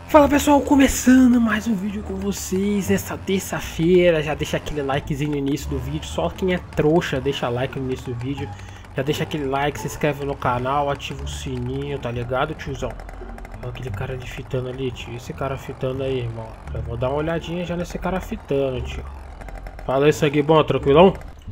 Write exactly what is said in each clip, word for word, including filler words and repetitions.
Fala pessoal, começando mais um vídeo com vocês nessa terça-feira. Já deixa aquele likezinho no início do vídeo, só quem é trouxa deixa like no início do vídeo. Já deixa aquele like, se inscreve no canal, ativa o sininho, tá ligado, tiozão? Olha aquele cara de fitando ali, tio. Esse cara fitando aí, irmão. Eu vou dar uma olhadinha já nesse cara fitando, tio. Fala isso aqui, bom, tranquilão?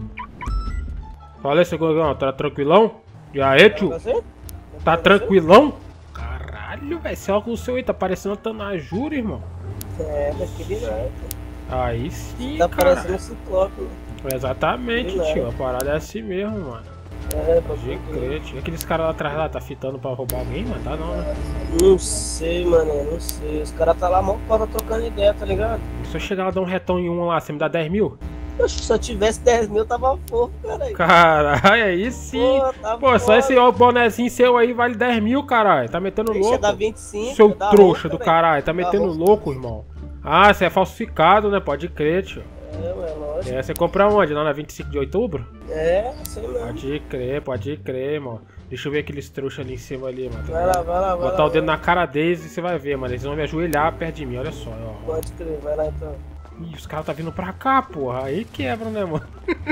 Fala isso aqui, bom, tá tranquilão? E aí, tio? Tá tranquilão? Caralho, velho, esse óculos seu aí tá parecendo Tanajura, irmão. É, daquele lado. Aí sim, tá cara. parecendo um ciclope, né? Exatamente, tio. A parada é assim mesmo, mano. É, Pode crer, tio. Aqueles caras lá atrás lá, tá fitando pra roubar alguém, mano? Tá não, né? Não sei, mano, não sei. Os caras tá lá, mal tá trocando ideia, tá ligado? Se eu chegar lá e dar um retão em um lá, você me dá dez mil? Poxa, se eu tivesse dez mil, tava fofo, caralho. Caralho, aí sim. Pô, tá Pô só esse bonezinho seu aí vale dez mil, caralho. Tá metendo Deixa louco. dar vinte e cinco, seu dá trouxa roupa, do caralho. Tá metendo roupa. louco, irmão. Ah, você é falsificado, né? Pode crer, tio. É, ué, lógico. É, você compra onde? Lá na vinte e cinco de outubro? É, sei mesmo. Pode crer, pode crer, mano. Deixa eu ver aqueles trouxas ali em cima ali, mano. Vai lá, vai lá, vai Botar lá, o dedo vai. na cara deles e você vai ver, mano. Eles vão me ajoelhar perto de mim, olha só, ó. Pode crer, vai lá então. Ih, os caras tá vindo pra cá, porra. Aí quebra, né, mano?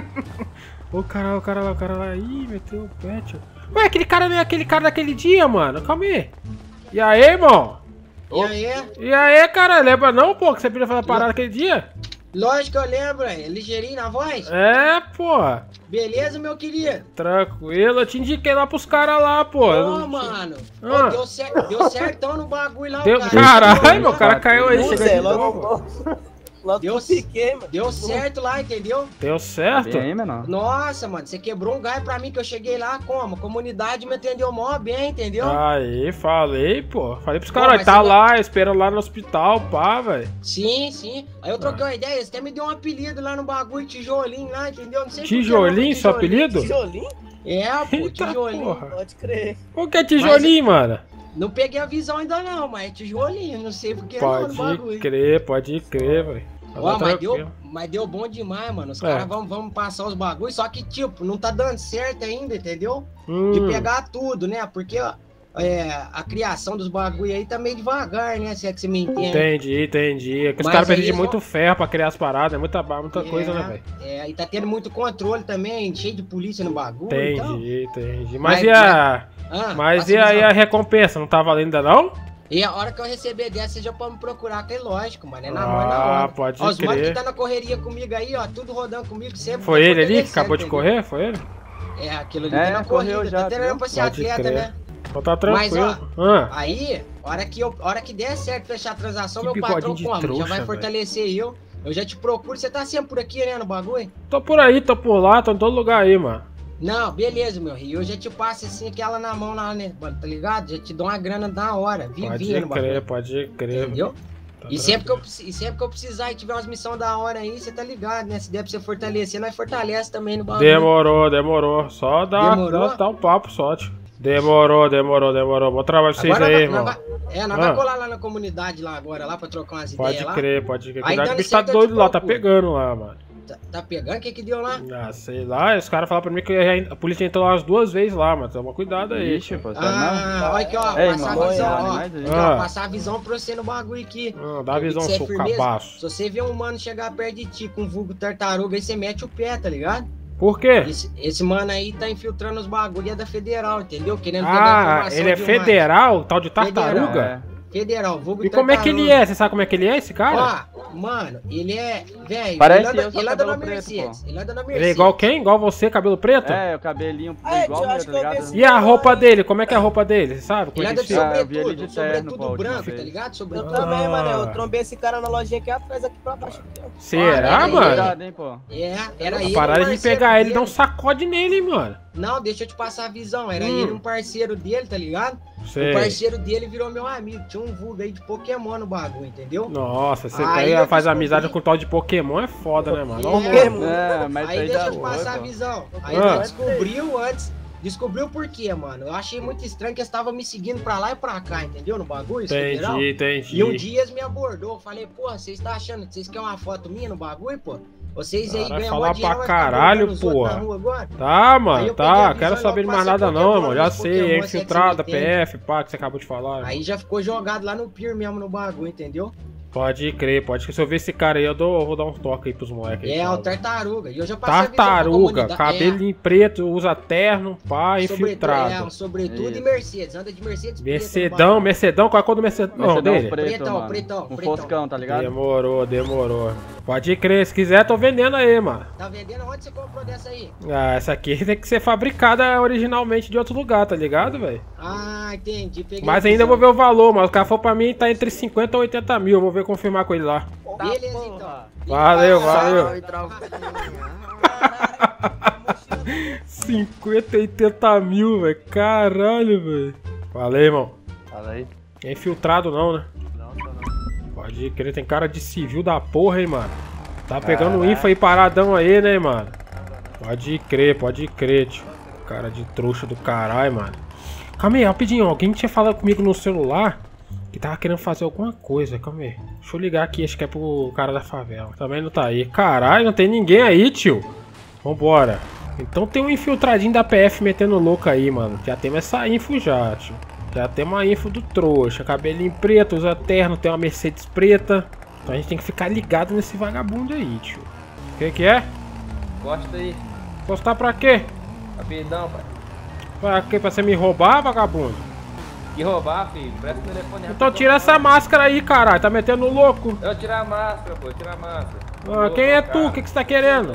O cara, o cara lá, o cara lá. Ih, meteu o pé, tio. Ué, aquele cara não é aquele cara daquele dia, mano. Calma aí. E aí, irmão? E aí? E aí, cara? Lembra não, pô, que você podia fazer a parada aquele dia? Lógico que eu lembro, é ligeirinho na voz. É, porra. Beleza, meu querido? Tranquilo, eu te indiquei lá pros caras lá, pô. Ô, Eu- mano. Ah. Ô, deu, cer deu certão no bagulho lá, Deu... cara. Caralho, meu cara caiu aí. Não, Chega Zé, de logo, novo. logo, logo Deu, eu fiquei, mano. deu certo lá, entendeu? Deu certo? E aí, menor? Nossa, mano, você quebrou um galho pra mim que eu cheguei lá como? A comunidade me atendeu mó bem, entendeu? Aí, falei, pô. Falei pros Pô, caras, mas tá você lá, esperando lá no hospital, pá, velho. Sim, sim. Aí eu troquei uma ideia, você até me deu um apelido lá no bagulho, tijolinho lá, entendeu? Não sei por que, Tijolinho, não, seu apelido? Tijolinho? É, pô, Eita, tijolinho. porra. Pode crer. O que é tijolinho, mano? Não peguei a visão ainda não, mas é tijolinho, não sei porque não no Pode bagulho. crer, pode crer, velho. Ó, Tá mas deu, tranquilo. mas deu bom demais, mano. Os É. caras vão, vão passar os bagulhos, só que, tipo, não tá dando certo ainda, entendeu? Hum, De pegar tudo, né? Porque ó, é, a criação dos bagulhos aí tá meio devagar, né? Se é que você me entende. Entendi, entendi. É que os Mas caras aí precisam de só- muito ferro pra criar as paradas, é muita, muita É, coisa, né, velho? É, e tá tendo muito controle também, cheio de polícia no bagulho. Então. Entendi, entendi. Mas, Mas- e a. Ah, Mas passa e a, e visão. a recompensa? Não tá valendo ainda não? E a hora que eu receber dessa, você já pode me procurar, que é lógico, mano. É na mão, é na Ah, hora. pode Ó, os manos que crer. tá na correria comigo aí, ó, tudo rodando comigo sempre. Foi tá ele ali que fortalecendo, acabou de entendeu? correr? Foi ele? É, aquilo ali É, tá na correu corrida, já, tá treinando pra ser Pode atleta, crer. né? Então tá Mas, tranquilo. Ah, Aí, hora que, eu, hora que der certo fechar a transação, Que meu bigodinho patrão de como? trouxa, Já vai velho. fortalecer eu. Eu já te procuro, você tá sempre por aqui, né, no bagulho? tô por aí, tô por lá, tô em todo lugar aí, mano. Não, beleza, meu rio. Eu já te passo assim, aquela na mão lá, né, mano, tá ligado? Já te dou uma grana na hora, vivinha Pode no bagulho. crer, pode crer. Entendeu? Tá E sempre, que eu, preci- e sempre que eu precisar e tiver umas missões da hora aí, você tá ligado, né? Se der pra você fortalecer, nós fortalece também no bagulho. Demorou, demorou. Só dá, Demorou? dá, dá um papo só, tio. Demorou, demorou, demorou. Bom trabalho pra vocês Agora aí, nós irmão. vai- É, nós Ah. vai colar lá na comunidade lá agora, lá pra trocar umas Pode ideias lá. crer, pode crer. Aí Cuidado que o dando bicho tá certo, eu doido te lá, tá procuro. pegando lá, mano. Tá, tá pegando? O que que deu lá? Ah, sei lá, os caras falaram pra mim que a polícia entrou lá umas duas vezes lá, mano. Toma cuidado aí. Ixi, pô, sério Ah, olha aqui, ó. Ei, passar mano, a visão, olha, ó. mais aí. Aqui, ó, Ah. passar a visão pra você no bagulho aqui. Ah, dá a Eu vi visão, que você é seu firmeza. cabaço. Se você vê um mano chegar perto de ti com um vulgo tartaruga, aí você mete o pé, tá ligado? Por quê? Esse, esse mano aí tá infiltrando os bagulhos é da Federal, entendeu? Querendo pegar Ah, informação ele é demais. federal, tal de tartaruga? Federal. Federal, vulgo E como é que ele é? Você sabe como é que ele é, esse cara? Ó, mano, ele é, velho, Parece ele anda, eu, só ele anda na cabelo preto, Mercedes, pô. ele anda na Ele Mercedes. é igual quem? Igual você, cabelo preto? É, o cabelinho Ah, igual eu meu, acho tá que eu vi ligado? esse- E a roupa dele? Como é que é a roupa dele? Você sabe? Como Ele é anda que de ele Ah, eu vi ele sobretudo, de terno, sobretudo pô, a última branco, vez. tá ligado? Eu Sobretudo. também, Ah. mano. Eu trombei esse cara na lojinha aqui atrás, aqui pra baixo. Aqui, ó. Será, Ah, mano? Cuidado, hein, pô. É, era A ele. parada um de parceiro pegar ele e dele. dar um sacode nele, hein, mano. Não, deixa eu te passar a visão. Era Hum. ele, um parceiro dele, tá ligado? Sei. O parceiro dele virou meu amigo. Tinha um vulgo aí de Pokémon no bagulho, entendeu? Nossa, você Aí aí eu faz descobri- amizade com o tal de Pokémon é foda, né, mano? É. Olha o Pokémon. É, mas Aí aí deixa dá eu te passar a boa, pô. visão. Aí Ah. nós descobriu antes. Descobriu por quê, mano? Eu achei muito estranho que eles estavam me seguindo pra lá e pra cá, entendeu? No bagulho, federal. Entendi, entendi. E um dia eles me abordou. Falei, porra, vocês tá achando que vocês querem uma foto minha no bagulho, pô? Vocês aí Cara, ganham falar mó dinheiro, pra mas tá caralho, botando os outros porra. na rua agora? Tá, Aí mano, eu peguei a tá. visão Quero e saber de logo mais passei nada o não, Pokémon irmão. Já nos sei, Pokémon, é se é que você infiltrada, me P entende. F, pá, que você acabou de falar. Aí já ficou jogado lá no pier mesmo no bagulho, entendeu? Pode crer, pode crer. Se eu ver esse cara aí, eu, dou, eu vou dar uns toques aí pros moleques. aí, É, o sabe? tartaruga. E eu já passei a visão pra Tartaruga, comunidade. cabelinho preto, usa terno, pá, É, sobre- infiltrado. É, sobretudo Isso. e Mercedes. Anda de Mercedes preta no Mercedão, bagulho. Mercedão, qual é a cor do Mercedão Mercedão dele? preto, Pretão, mano. pretão, Um pretão. Foscão, tá ligado? Demorou, demorou. Pode crer, se quiser, tô vendendo aí, mano. Tá vendendo? Onde você comprou dessa aí? Ah, essa aqui tem que ser fabricada originalmente de outro lugar, tá ligado, velho? Ah, entendi. Peguei Mas a ainda eu vou visão. ver o valor, mas o cara falou pra mim tá entre cinquenta e oitenta mil, eu vou ver confirmar com ele lá. Beleza, porra. então. Valeu, Ah, valeu. Caralho, cinquenta e oitenta mil, velho. Caralho, velho. Valeu, irmão. Fala aí. É infiltrado não, né? Não, tá não. Pode crer, tem cara de civil da porra, hein, mano. Tá pegando Caraca. info aí paradão aí, né, mano? Pode crer, pode crer, tio. Cara de trouxa do caralho, mano. Calma aí, rapidinho. Alguém tinha falado comigo no celular que tava querendo fazer alguma coisa. Calma aí. Deixa eu ligar aqui, acho que é pro cara da favela. Também não tá aí. Caralho, não tem ninguém aí, tio. Vambora. Então tem um infiltradinho da P F metendo louco aí, mano. Já temos essa info já, tio. Já tem uma info do trouxa. Cabelinho preto, usa terno, tem uma Mercedes preta. Então a gente tem que ficar ligado nesse vagabundo aí, tio. O que que é? Gosta aí, Postar pra quê? rapidão, pai. Pra quê? Pra você me roubar, vagabundo? Que roubar, filho? Presta o telefone Então rapidão. tira essa máscara aí, caralho. Tá metendo louco. Eu vou tirar a máscara, pô, tirar a máscara. Ah, Vou quem é trocar. tu? O que que você tá querendo?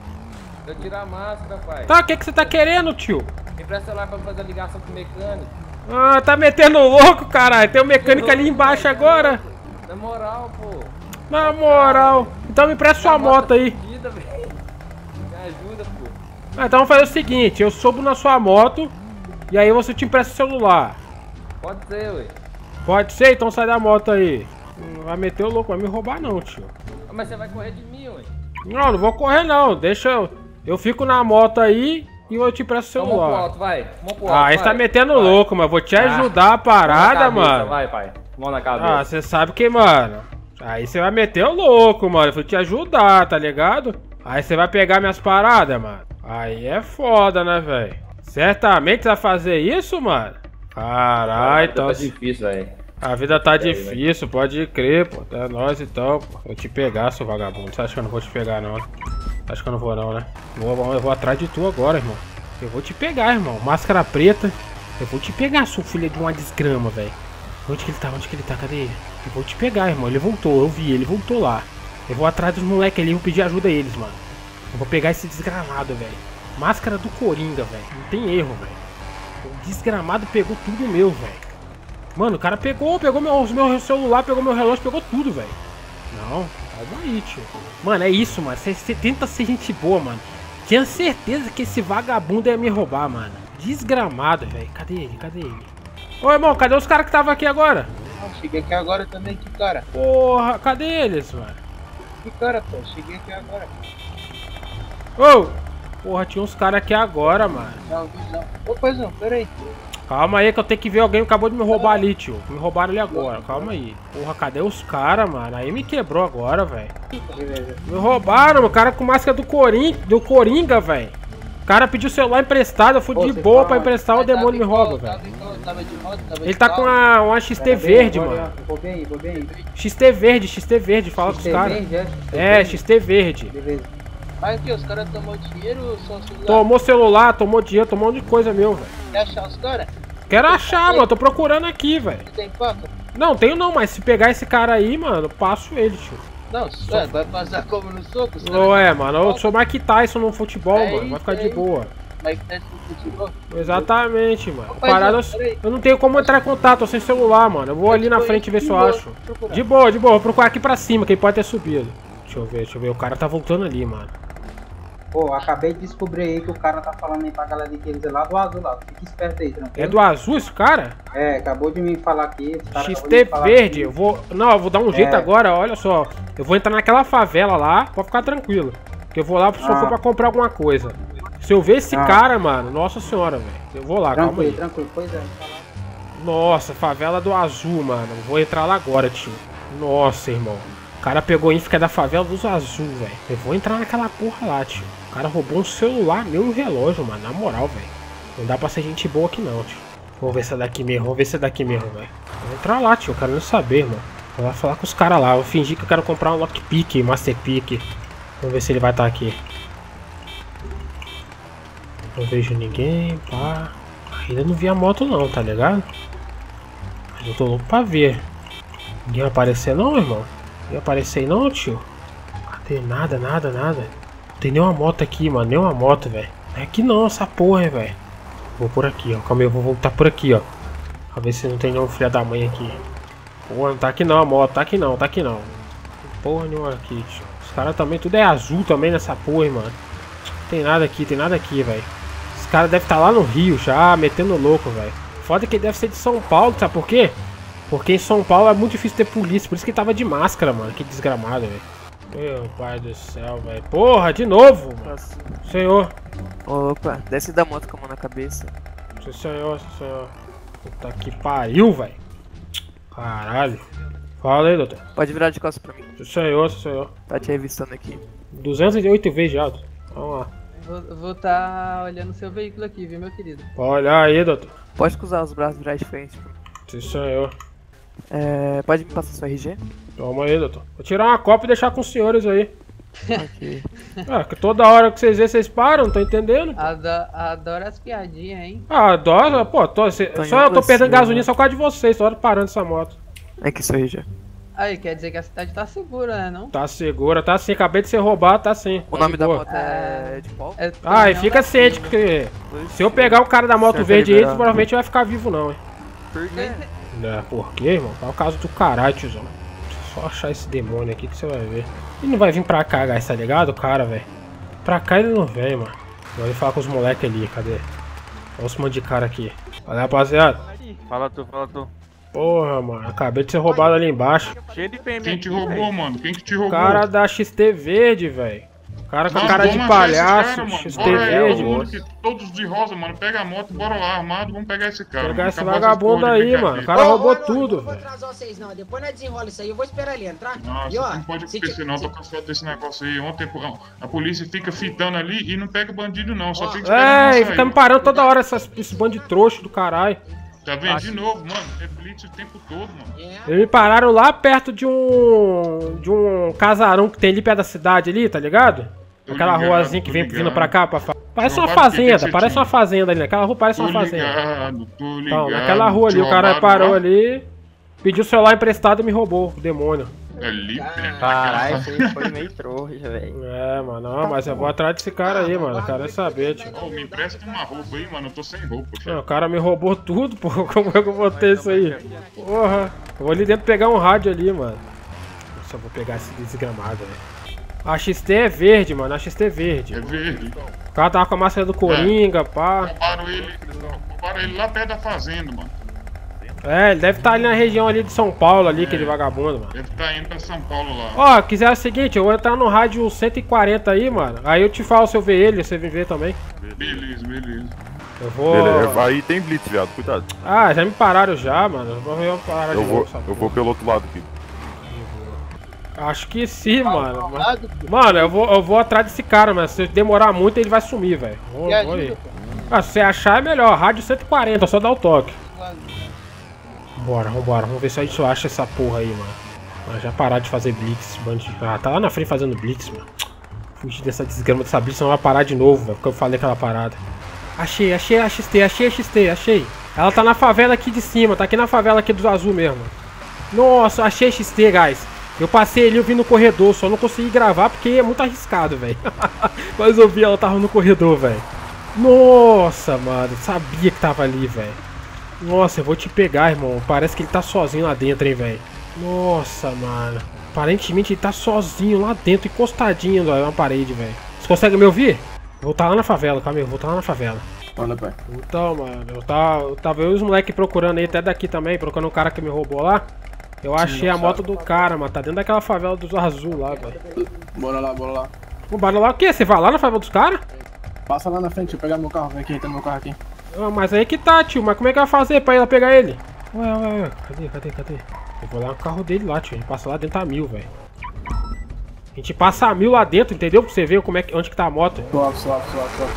Eu tirar a máscara, pai. Tá, o que que você tá querendo, tio? Me presta lá pra fazer a ligação com o mecânico. Ah, tá metendo louco, caralho. Tem um mecânico ali embaixo agora. Na moral, pô. Na moral. Então me presta sua moto aí. Fudida, velho. Me ajuda, pô. Ah, então vamos fazer o seguinte. Eu subo na sua moto. E aí você te empresta o celular. Pode ser, ué. Pode ser? Então sai da moto aí. Não vai meter o louco, vai me roubar não, tio. Ah, mas você vai correr de mim, ué. Não, não vou correr não. Deixa eu... Eu fico na moto aí e eu te empresto o Então, vamos pro celular. alto, vai. Vamos pro alto, Ah, aí você tá vai. metendo Vai. louco, mas vou te ajudar a Mão parada, na cabeça, mano. Vai, pai. Mão na Ah, cabeça. você sabe que, mano. Aí você vai meter o louco, mano. Eu vou te ajudar, tá ligado? Aí você vai pegar minhas paradas, mano. Aí é foda, né, velho? Certamente você vai fazer isso, mano? Caralho, então. Tá difícil, velho. A vida tá aí, difícil, pode crer, pô. É nóis então, pô. Vou te pegar, seu vagabundo. Você acha que eu não vou te pegar, não? Acho que eu não vou, não, né? Vou, vou- eu vou atrás de tu agora, irmão. Eu vou te pegar, irmão. Máscara preta. Eu vou te pegar, seu filho de uma desgrama, velho. Onde que ele tá? Onde que ele tá? Cadê ele? Eu vou te pegar, irmão. Ele voltou, eu vi, ele voltou lá. Eu vou atrás dos moleques ali e vou pedir ajuda a eles, mano. Eu vou pegar esse desgramado, velho. Máscara do Coringa, velho. Não tem erro, velho. O desgramado pegou tudo meu, velho. Mano, o cara pegou, pegou meu, meu celular, pegou meu relógio, pegou tudo, velho. Não, calma aí, tio. Mano, é isso, mano. Você tenta ser gente boa, mano. Tinha certeza que esse vagabundo ia me roubar, mano. Desgramado, velho. Cadê ele? Cadê ele? Ô, irmão, cadê os caras que estavam aqui agora? Ah, cheguei aqui agora também, que cara? Porra, cadê eles, mano? Que cara, pô? Cheguei aqui agora. Ô! Porra, tinha uns caras aqui agora, mano. Não, visão. Ô, paizão, peraí. Calma aí que eu tenho que ver alguém que acabou de me roubar ali, tio. Me roubaram ali agora, calma aí. Porra, cadê os caras, mano? Aí me quebrou agora, velho. Me roubaram, o cara com máscara do, Corin... do Coringa, velho. O cara pediu o celular emprestado, eu fui Pô, de você boa tá pra onde? emprestar, o Mas tava demônio me igual, rouba, velho. Tava igual, tava de moto, tava Ele de tá carro. com uma, uma X T verde, mano. Vou bem aí, vou bem aí. X T verde, X T verde, fala com os caras. verde, é? X T É, verde? X T verde. Beleza. Mas aqui, os caras tomou dinheiro ou só celular? Tomou celular, tomou dinheiro, tomou um monte de coisa meu, velho. Quer achar os caras? Quero achar, mano, tô procurando aqui, velho. Você tem faca? Não, tenho não, mas se pegar esse cara aí, mano, eu passo ele, tio. Não, ué, vai passar como no soco? Os caras Não é, têm mano, eu faca? sou Mike Tyson no futebol, É mano, vai isso ficar de aí. boa. Mas tá no futebol? Exatamente, mano. Rapaz, Parada, não, eu, peraí. eu não tenho como entrar em contato, tô sem celular, mano. Eu vou ali na frente ver se eu acho. De boa, de boa, vou procurar aqui pra cima, que ele pode ter subido. Deixa eu ver, deixa eu ver, o cara tá voltando ali, mano. Pô, acabei de descobrir aí que o cara tá falando aí pra galera que eles é lá do azul lá. Fica esperto aí, tranquilo? É do azul esse cara? É, acabou de me falar aqui. esse cara acabou de X T me falar verde, aqui. eu vou... Não, eu vou dar um jeito É. agora, olha só. Eu vou entrar naquela favela lá, pode ficar tranquilo. Porque eu vou lá só Ah. for pra comprar alguma coisa. Se eu ver esse Ah. cara, mano, nossa senhora, velho. Eu vou lá, calma Tranquilo, aí. tranquilo. Pois é, vou falar. Nossa, favela do azul, mano. Vou entrar lá agora, tio. Nossa, irmão. O cara pegou info que é da favela dos Azul, velho. Eu vou entrar naquela porra lá, tio. O cara roubou um celular meu e um relógio, mano. Na moral, velho. Não dá pra ser gente boa aqui não, tio. Vamos ver se é daqui mesmo, vamos ver se é daqui mesmo, velho. Vou entrar lá, tio. Eu quero nem saber, mano. Vou lá falar com os caras lá. Eu fingi que eu quero comprar um lockpick, master pick. Vamos ver se ele vai estar aqui. Não vejo ninguém, pá. Ainda não vi a moto não, tá ligado? Mas eu tô louco pra ver. Ninguém vai aparecer não, irmão? Ninguém vai aparecer aí não, tio? Cadê? Nada, nada, nada. Não tem nenhuma moto aqui, mano. Nenhuma moto, velho. Não é aqui não, essa porra, velho. Vou por aqui, ó. Calma aí, eu vou voltar por aqui, ó. Pra ver se não tem nenhum filho da mãe aqui. Porra, não tá aqui não a moto. Tá aqui não, tá aqui não. Porra nenhuma aqui, tio. Os caras também, tudo é azul também nessa porra, hein, mano. Tem nada aqui, tem nada aqui, velho. Os caras devem estar lá no Rio já, metendo louco, velho. Foda que ele deve ser de São Paulo, sabe por quê? Porque em São Paulo é muito difícil ter polícia, por isso que ele tava de máscara, mano. Que desgramado, velho. Meu pai do céu, velho. Porra, de novo, mano. Senhor. Opa, desce da moto com a mão na cabeça. Sim, senhor, sim, senhor. Puta que pariu, velho. Caralho. Fala aí, doutor. Pode virar de costas pra mim. Sim, senhor, sim, senhor. Tá te revistando aqui. duzentos e oito vezes já. Vamos lá. Vou estar olhando seu veículo aqui, viu, meu querido? Pode olhar aí, doutor. Pode cruzar os braços e virar de frente. Sim, senhor. É, pode me passar seu R G? Toma aí, doutor. Vou tirar uma cópia e deixar com os senhores aí. Ok. É, que toda hora que vocês veem, vocês param, não tô entendendo. Adoro, adoro as piadinhas, hein? Ah, adoro, pô, tô, cê, Tô só eu tô perdendo assim, gasolina né? só por causa de vocês, toda hora parando essa moto. Aqui seu R G. Aí, quer dizer que a cidade tá segura, né, não? Tá segura, tá sim, acabei de ser roubado, tá sim. O tá nome de da boa. moto é de Paulo? É, Ah, e não, fica tá ciente segura. que se eu pegar o cara da moto Certo, verde aí, liberado. provavelmente vai ficar vivo não, hein. Por quê? É, por quê, irmão? Tá o caso do caralho, tiozão. Só achar esse demônio aqui que você vai ver. Ele não vai vir pra cá, guys, tá ligado, cara, velho? Pra cá ele não vem, mano. Vou ali falar com os moleques ali, cadê? Olha os monte de cara aqui. Olha, rapaziada. Fala tu, fala tu. Porra, mano, acabei de ser roubado ali embaixo. Cheio de P M. Quem te roubou, mano? Quem que te roubou? Cara da X T verde, velho. Cara com a Nós cara de vamos achar esse palhaço, cara, mano. X T Bora aí, verde. todo mundo que- todos de rosa, mano. Pega a moto, bora lá, armado, vamos pegar esse cara. Pegar mano. esse Acabou essas vagabundo porra de aí, mano. O brincadeira. cara Ô, roubou ô, não, tudo, Não vou velho. atrasar vocês não, depois nós desenrola isso aí, eu vou esperar ele entrar. Nossa, E ó, não pode se acontecer ti- não, se- tô cansado desse negócio aí. Ontem pô, a polícia fica fitando ali e não pega bandido não, só Ó, fica esperando É, ele e fica me sair. parando toda hora essas, esse bando de trouxa do caralho. Tá vendo? De novo, mano. É blitz o tempo todo, mano. É, Eles me pararam lá perto de um. de um casarão que tem ali perto da cidade ali, tá ligado? Tô Aquela ligado, ruazinha que tô vem ligado. vindo pra cá, pra fa... Parece Não, uma para, o que que fazenda, você parece tinha? uma fazenda ali, naquela rua parece Tô uma fazenda. ligado, tô ligado. Então, naquela rua ali, Te o cara roubaram parou lá? ali, pediu o celular emprestado e me roubou, o demônio. Ali, perto. Caralho, você foi meio trouxa, velho. É, mano, não, mas eu vou atrás desse cara aí, mano, eu quero é saber, tio. Ô, me empresta uma roupa aí, mano. Eu tô sem roupa, Não, filho. o cara me roubou tudo, pô, como é que eu vou ter isso aí? Porra, eu vou ali dentro pegar um rádio ali, mano. Nossa, eu vou pegar esse desgramado, velho. A X T é verde, mano, a X T é verde. É verde. O cara tava com a máscara do Coringa, pá. Roubaram ele, roubaram ele lá perto da fazenda, mano. É, ele deve estar ali na região ali de São Paulo, ali, aquele vagabundo, mano. Deve estar indo pra São Paulo lá. Ó, quiser o seguinte, eu vou entrar no rádio cento e quarenta aí, mano. Aí eu te falo se eu ver ele, você vem ver também. Beleza, beleza. Eu vou... Beleza, aí tem blitz, viado, cuidado. Ah, já me pararam já, mano. Eu vou ver eu parar Eu de vou, novo, sabe? eu vou pelo outro lado aqui. Acho que sim, mano. Mas- Mano, eu vou, eu vou atrás desse cara, mas se demorar muito ele vai sumir, velho. Vou, vou aí. Ah, se você achar é melhor, rádio cento e quarenta, só dá o toque. Bora, vambora, vamos ver se a gente acha essa porra aí, mano. Ah, já parar de fazer blitz, bandido. Ah, tá lá na frente fazendo blitz, mano. Fugir dessa desgrama dessa blitz, senão vai parar de novo, velho, porque eu falei aquela parada. Achei, achei a X T, achei a X T, achei. Ela tá na favela aqui de cima, tá aqui na favela aqui dos Azul mesmo. Nossa, achei a X T, guys. Eu passei ali, eu vi no corredor, só não consegui gravar porque é muito arriscado, velho. Mas eu vi ela tava no corredor, velho. Nossa, mano, sabia que tava ali, velho. Nossa, eu vou te pegar, irmão. Parece que ele tá sozinho lá dentro, hein, velho. Nossa, mano. Aparentemente ele tá sozinho lá dentro, encostadinho na parede, velho. Você consegue me ouvir? Vou estar lá na favela, calma aí, vou estar lá na favela. Manda, pai. Então, mano, eu tava, eu tava eu e os moleques procurando aí, até daqui também, procurando um cara que me roubou lá. Eu achei a moto do cara, mano, tá dentro daquela favela dos Azul lá, velho. Bora lá, bora lá. Vambora lá, o quê? Você vai lá na favela dos caras? Passa lá na frente, deixa eu pegar meu carro. Vem aqui, tem meu carro aqui. Ah, mas aí que tá, tio, mas como é que vai fazer pra ir lá pegar ele? Ué, ué, ué, cadê, cadê, cadê? Eu vou lá no carro dele lá, tio, ele passa lá dentro a mil, velho. gente passa a mil lá dentro, entendeu? Pra você ver como é que, onde que tá a moto. Suave, suave, suave, suave.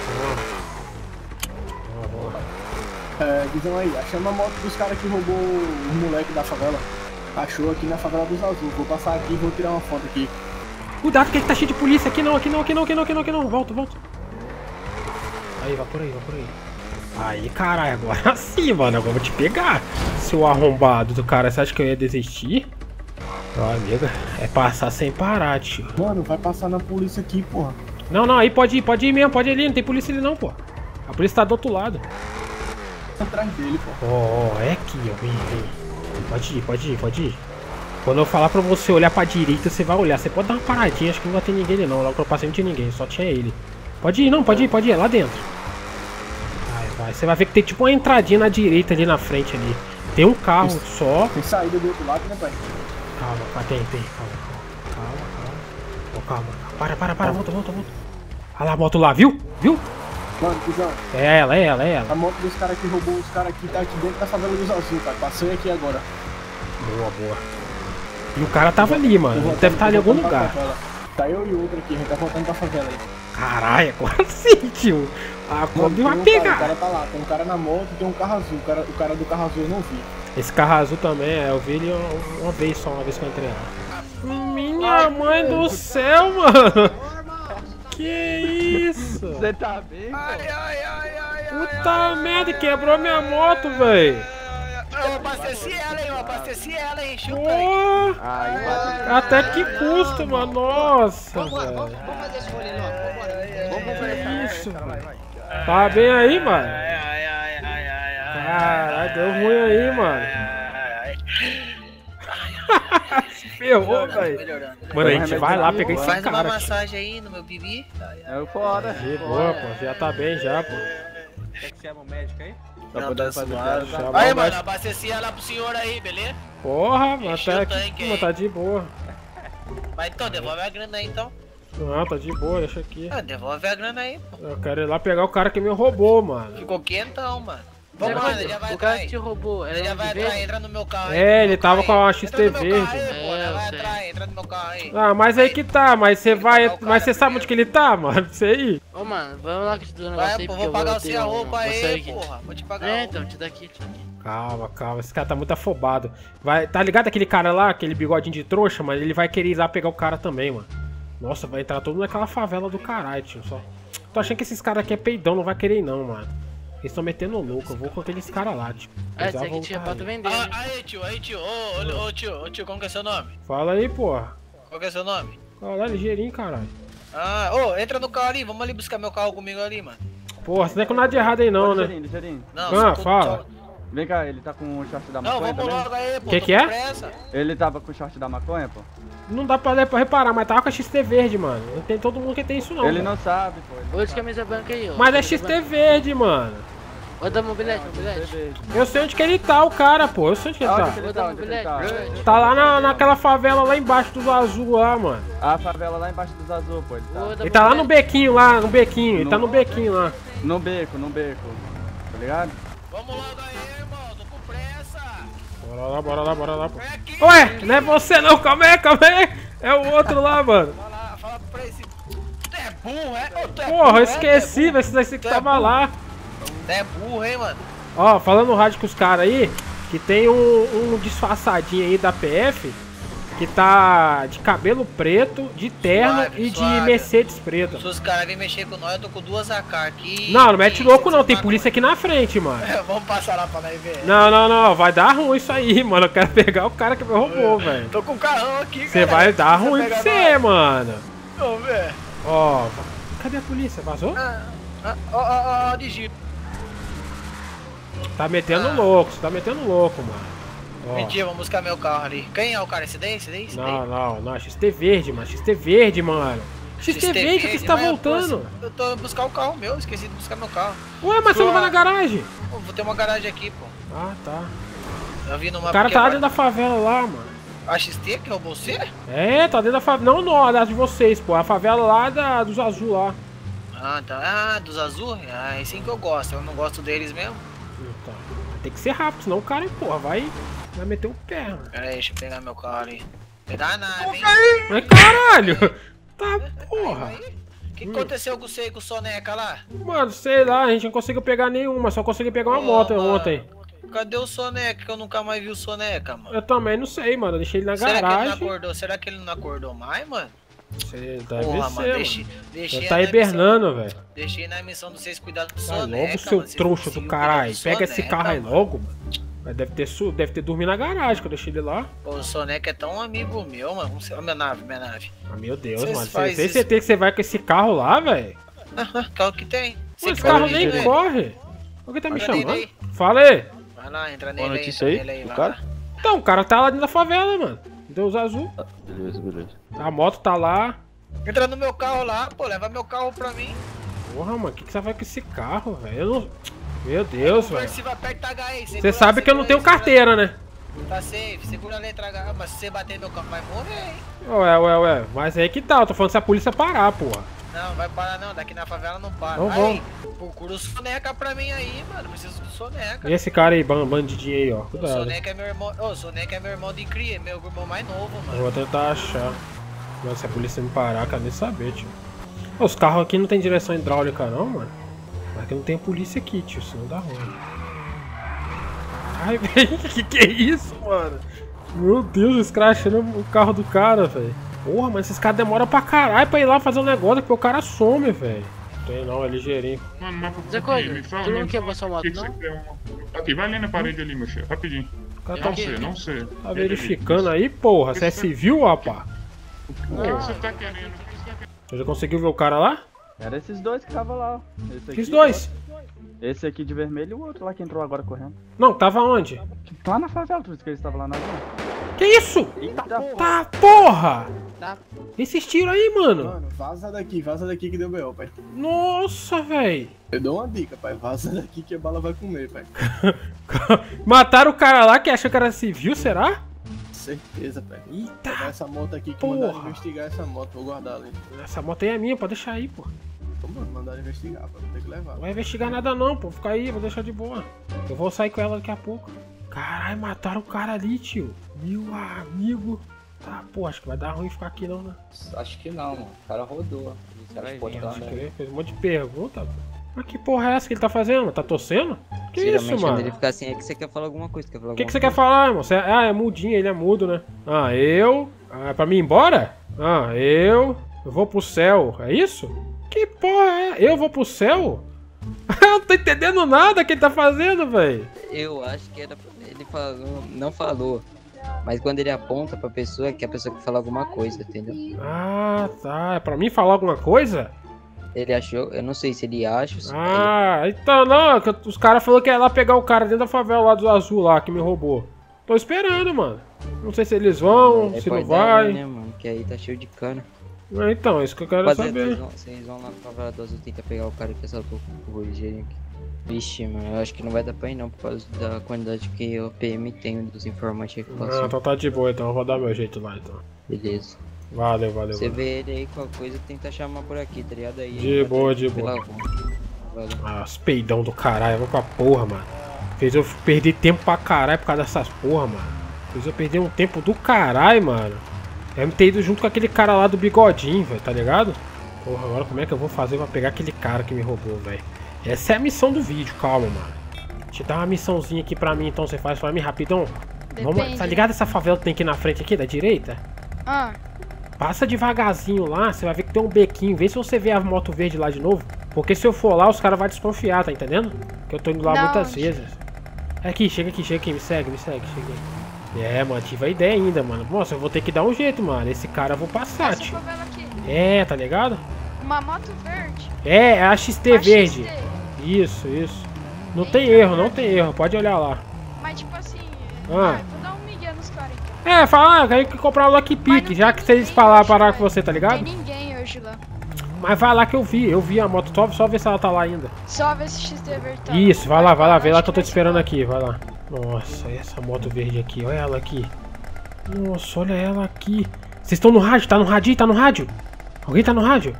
É, Guizão aí, achamos a moto dos caras que roubou o moleque da favela. Achou aqui na favela dos Azul. Vou passar aqui e vou tirar uma foto aqui. Cuidado que ele tá cheio de polícia. Aqui não, aqui não, aqui não, aqui não, aqui não, aqui não. Volta, volta. Aí, vai por aí, vai por aí. Aí, caralho, agora sim, mano. Agora eu vou te pegar. Seu arrombado do cara. Você acha que eu ia desistir? Ó, amiga, é passar sem parar, tio. Mano, vai passar na polícia aqui, porra. Não, não, aí pode ir, pode ir mesmo, pode ir ali. Não tem polícia ali não, pô. A polícia tá do outro lado. Atrás dele, pô. Ó, oh, é aqui, ó. Vem, vem. Pode ir, pode ir, pode ir. Quando eu falar pra você olhar pra direita, você vai olhar. Você pode dar uma paradinha, acho que não vai ter ninguém ali não. Logo que eu passei não tinha ninguém, só tinha ele. Pode ir, não, pode ir, pode ir, é lá dentro. Vai, vai. Você vai ver que tem tipo uma entradinha na direita ali na frente ali. Tem um carro Isso. só. Tem saída do outro lado, né, pai? Calma, calma, tem, tem, calma, calma, calma. Oh, calma, para, para, para, volta, volta, volta. Olha lá a moto lá, viu? Viu? Mano, cuzão. É ela, é ela, é ela. A moto dos caras que roubou os caras aqui tá aqui dentro da favela dos Azul, cara. Passei aqui agora. Boa, boa. E o cara tava ali, mano. Ele deve estar em algum lugar. Tá eu e outro aqui, a gente tá voltando pra favela aí. Caralho, agora sim, tio. A Kombi vai pegar. O cara tá lá, tem um cara na moto e tem um carro azul. O cara, o cara do carro azul eu não vi. Esse carro azul também, é, eu vi ele uma, uma vez só, uma vez que eu entrei lá. Minha mãe do céu, mano! Que isso? Você tá bem? Ai, ai, ai, ai, Puta merda, quebrou minha moto, velho! Eu abasteci ela, hein? Eu abasteci ela, hein? Chupa Pô, Ai, até que custo, mano! Nossa, Vambora, velho! vamos, vamos fazer esse rolê logo. Vambora. Vamos conversar. Isso, velho! Tá bem aí, mano? Caralho, deu ruim aí, mano! Se ferrou, velho! Mano, a gente vai lá pegar esse Faz uma cara. massagem aí no meu bibi. É foda. De boa, pô, já tá bem já, pô. Quer que chama o médico aí? Não, tá suave. Chama Aí, o mano, médico. abasteci ela pro senhor aí, beleza? Porra, mano, Encheu tá o tanque aqui, aí. mano, tá de boa. Mas então, devolve a grana aí, então. Não, tá de boa, deixa aqui. Ah, devolve a grana aí, pô. Eu quero ir lá pegar o cara que me roubou, mano. Ficou quentão, mano. Vamos lá, ele já vai O cara atrás. que te roubou, Ele já vai atrás, entra no meu carro aí. É, entra no ele meu tava carro com aí. a X T Entra no meu carro verde. aí, pô, É, já eu vai sei. atrás, entra no meu carro aí. Ah, mas aí que tá, mas você vai. o cara Mas você sabe onde que ele tá, mano? Isso aí. Ô, mano, vamos lá que eu te dou um negócio Vai, aí, pô, porque vou eu pagar vou você ter a um- roupa vou sair aí, aqui. porra. Vou te pagar a É, roupa. então, te dá aqui, te dá aqui. Calma, calma, esse cara tá muito afobado. Vai, tá ligado aquele cara lá, aquele bigodinho de trouxa, mano? Ele vai querer ir lá pegar o cara também, mano. Nossa, vai entrar todo naquela favela do caralho, tio. Só. Tô achando que esses caras aqui é peidão, não vai querer ir não, mano. Eles estão metendo louco, eu vou com aqueles caras lá, tio. É, Eles esse já aqui tinha voltar pra tu aí. vender, Ah, né? aí, tio, aí, tio. Ô, ô, ô, tio, ô, tio, como que é seu nome? Fala aí, porra. Qual que é seu nome? Caralho, ligeirinho, caralho. Ah, ô, entra no carro ali, vamos ali buscar meu carro comigo ali, mano. Porra, você não é com nada de errado aí não, né? Ligeirinho, ligeirinho. Não, Ah, só- fala. só- Vem cá, ele tá com o short da Não, maconha vamos também? logo aí, pô. Que tô que com é? pressa. Ele tava com o short da maconha, pô? Não dá pra, pra reparar, mas tava com a X T verde, mano. Não tem todo mundo que tem isso não. Ele mano. não sabe, pô. ele não Ô, de sabe. camisa branca aí, ó. Mas é Camisa X T branca. verde, mano. Ô, dá mobilete, mobilete. Eu sei onde que ele tá, o cara, pô. Eu sei onde que ele Onde tá. que ele Ô, tá? dá Onde que ele tá? mobilete. Tá lá na, naquela favela lá embaixo dos azul lá, mano. A favela lá embaixo dos azul, pô. Ele tá Ô, dá Ele tá lá no mobilete. bequinho lá, no bequinho. Ele No- tá no bequinho lá. no beco, no beco. Tá ligado? Vamos logo aí, irmão, tô com pressa. Bora lá, bora lá, bora lá, pô. Vem aqui. Ué, não é você não, calma aí, calma aí. É o outro lá, mano. Fala lá, fala pra esse... Tu é burro, é? Ô, tu é Porra, burro, eu é? esqueci, Tu é velho. Esse que Tu é tava burro. lá. Tu é burro, hein, mano? Ó, falando no rádio com os caras aí, que tem um, um disfarçadinho aí da P F, que tá de cabelo preto, de terno Suave, e de suave. Mercedes preta. Se os caras virem mexer com nós, eu tô com duas A K aqui. Não, não mete e louco não, cento e tem cinquenta polícia aqui na frente, mano. Vamos passar lá pra nós ver. Não, não, não, vai dar ruim isso aí, mano. Eu quero pegar o cara que me roubou, velho. Tô com o carrão aqui, Você cara. vai dar Você ruim pra pega você, nós. mano. Vamos ver. Ó, cadê a polícia? Vazou? Ah, ah, Ó, ó, ó, de Jeep. Tá metendo Ah. louco, você tá metendo louco, mano. Ó. Mentira, vamos buscar meu carro ali. Quem é o cara? Esse daí? Esse daí? Esse daí? Não, não, não, X T verde, mano. X T verde, mano. X T verde, que você tá mas, voltando? pô, Eu tô indo buscar o carro meu, esqueci de buscar meu carro. Ué, mas você não vai na garagem? Pô, vou ter uma garagem aqui, pô. Ah, tá. Eu vi numa... O cara porque tá lá agora- dentro da favela lá, mano. A X T que roubou você? É, tá dentro da favela. Não, não, a de vocês, pô. A favela lá da, dos azul lá. Ah, tá. Ah, dos azul? Ah, é assim que eu gosto. Eu não gosto deles mesmo. Então, tem que ser rápido, senão o cara, porra, vai, vai meter o pé, mano. Pera aí, deixa eu pegar meu carro ali. Pegar a nave, hein? Mas caralho! Tá porra! O que aconteceu com você e com o Soneca lá? Mano, sei lá, a gente não conseguiu pegar nenhuma, só conseguiu pegar uma Ô, moto mano, ontem. Cadê o Soneca? Que eu nunca mais vi o Soneca, mano. Eu também não sei, mano. Eu deixei ele na Será garagem. que ele não acordou? Será que ele não acordou mais, mano? Sei, deve Porra, ser, mano, mano. deixei, deixei Ele tá na hibernando, missão- velho. Deixei na missão de vocês cuidar do Vai Soneca, logo, seu mano. Vocês trouxa conseguiram do cuidar caralho. do Pega esse Soneca, carro aí mano. logo, mano. Mas deve ter, su... deve ter dormido na garagem, que eu deixei ele lá. Pô, o Soneca é tão amigo meu, mano. Vamos ser- Ó, minha nave, minha nave. Ah, meu Deus, Vocês mano. Você faz tem isso. certeza que você vai com esse carro lá, velho? Aham, carro que tem. Você Esse que vai carro dirigir nem ele. corre. Alguém tá me Entra nele chamando? aí. Fala aí. Vai lá, entra Boa nele aí, notícia entra aí, nele aí, do vai cara. lá. Então, o cara tá lá dentro da favela, mano. Deus azul. Beleza, beleza. A moto tá lá. Entra no meu carro lá, pô, leva meu carro pra mim. Porra, mano, o que, que você vai com esse carro, velho? Eu não... Meu Deus, velho. Se vai perto da H aí, Você segura- sabe que eu não segura tenho aí, segura- carteira, né? Tá safe, segura a letra H, mas se você bater meu carro vai morrer, hein? Ué, ué, ué. Mas aí que tá, eu tô falando se a polícia parar, porra. Não, vai parar não, daqui na favela não para. Não Aí, procura o Soneca pra mim aí, mano, preciso do Soneca. E esse cara aí, ban- bandidinho aí, ó. O Cuidado. Soneca é meu irmão, ô, o Soneca é meu irmão de cria, meu irmão mais novo, Eu mano. vou tentar achar. Mas se a polícia me parar, quero nem saber, tio. Ô, os carros aqui não tem direção hidráulica não, mano. Mas que não tem polícia aqui, tio, senão dá ruim. Ai, velho, que que é isso, mano? Meu Deus, os caras achando o carro do cara, velho. Porra, mas esses caras demoram pra caralho pra ir lá fazer um negócio, porque o cara some, velho. Não tem não, é ligeirinho. Mano, mas Zé aqui, Coelho, me fala, tu não me quebrou fala sua o moto, que que não? você quer, uma- Aqui, vai ali na parede ali, meu chefe, rapidinho. O cara Não tá, sei, não sei. tá verificando aí, porra. Você é civil, rapá? O que que você tá querendo? O que você tá querendo? Você já conseguiu ver o cara lá? Era esses dois que estavam lá, ó. Esse Que aqui, dois? Esse aqui de vermelho e o outro lá que entrou agora correndo. Não, tava onde? Lá na favela, tu disse que eles estavam lá na rua. Que isso? Eita, Tá, porra! Tá. Esses tiros aí, mano. Mano, vaza daqui, vaza daqui que deu B O, pai. Nossa, velho. Eu dou uma dica, pai. Vaza daqui que a bala vai comer, pai. Mataram o cara lá que achou que era civil, será? Certeza, pai. Eita, Pegar essa moto aqui que porra. mandaram investigar essa moto, vou guardar ali. essa moto aí é minha, pode deixar aí, pô. Pô, mano, mandaram investigar, pai. Vou ter que levar. Não vai investigar nada não, pô. Fica aí, vou deixar de boa. Eu vou sair com ela daqui a pouco. Caralho, mataram o cara ali, tio. Meu amigo. Tá, pô, acho que vai dar ruim ficar aqui não, né? Acho que não, mano. O cara rodou. O cara pode Pode crer, fez um monte de pergunta, pô. Mas que porra é essa que ele tá fazendo? Tá torcendo? Que isso, Geralmente mano? quando ele fica assim é que você quer falar alguma coisa. Quer falar O que, que alguma você quer falar, irmão? Você... Ah, é mudinho, ele é mudo, né? Ah, eu... Ah, é pra mim ir embora? Ah, eu... Eu vou pro céu, é isso? Que porra é? Eu vou pro céu? Eu não tô entendendo nada que ele tá fazendo, velho. Eu acho que era. Ele falou. Não falou. Mas quando ele aponta pra pessoa, é que a pessoa quer falar alguma coisa, entendeu? Ah, tá. É pra mim falar alguma coisa? Ele achou. Eu não sei se ele acha. Se Ah, então não. que Os caras falaram que ia lá pegar o cara dentro da favela lá do azul lá que me roubou. Tô esperando, mano. Não sei se eles vão, Aí se não pode dar vai. ruim, né, mano? Que aí tá cheio de cana. Ah, então, é isso que eu quero Rapaziada, saber. vocês vão, vocês vão lá no favela do azul tentar pegar o cara que é só pro o ligeirinho aqui. Vixe, mano, eu acho que não vai dar pra ir não, por causa da quantidade que o P M tem dos informantes aí que Ah, passou. então tá de boa, então eu vou dar meu jeito lá, então. Beleza. Valeu, valeu. Você valeu. vê ele aí, qualquer coisa, tenta chamar por aqui, tá ligado? Aí De ele vai boa, ter- de pela boa. rua. Valeu. Ah, os peidão do caralho, vou pra porra, mano. Fez eu perder tempo pra caralho por causa dessas porra, mano. Fez eu perder um tempo do caralho, mano. Eu me ter ido junto com aquele cara lá do bigodinho, velho, tá ligado? Porra, agora como é que eu vou fazer pra pegar aquele cara que me roubou, velho? Essa é a missão do vídeo, calma, mano. Te dá uma missãozinha aqui pra mim, então você faz pra mim rapidão. Vamos, Depende. tá ligado essa favela que tem aqui na frente aqui, da direita? Ah, Passa devagarzinho lá, você vai ver que tem um bequinho. Vê se você vê a moto verde lá de novo. Porque se eu for lá, os caras vão desconfiar, tá entendendo? Que eu tô indo lá Da muitas onde? vezes. É aqui, chega aqui, chega aqui, me segue, me segue, chega aí. É, mano, tive a ideia ainda, mano. Nossa, eu vou ter que dar um jeito, mano. Esse cara eu vou passar, essa tio. favela aqui. É, tá ligado? Uma moto verde. É, é a X T A verde. X T. Isso, isso. Não tem erro, não tem erro. Pode olhar lá. Mas tipo assim, Ah. ah, vou dar um migué nos caras então. É, fala, ah, quero que comprar o Lucky Pick, já que vocês falaram parar com você, tá Não ligado? tem ninguém hoje lá. Mas vai lá que eu vi, eu vi a moto, só, só ver se ela tá lá ainda. Só ver se X T verde tá. Isso, vai lá, vai lá, vê lá Acho que eu tô te vai esperando ser aqui, vai lá. Nossa, e essa moto verde aqui, olha ela aqui. Nossa, olha ela aqui. Vocês estão no rádio? Tá no rádio? Tá no rádio? Alguém tá no rádio?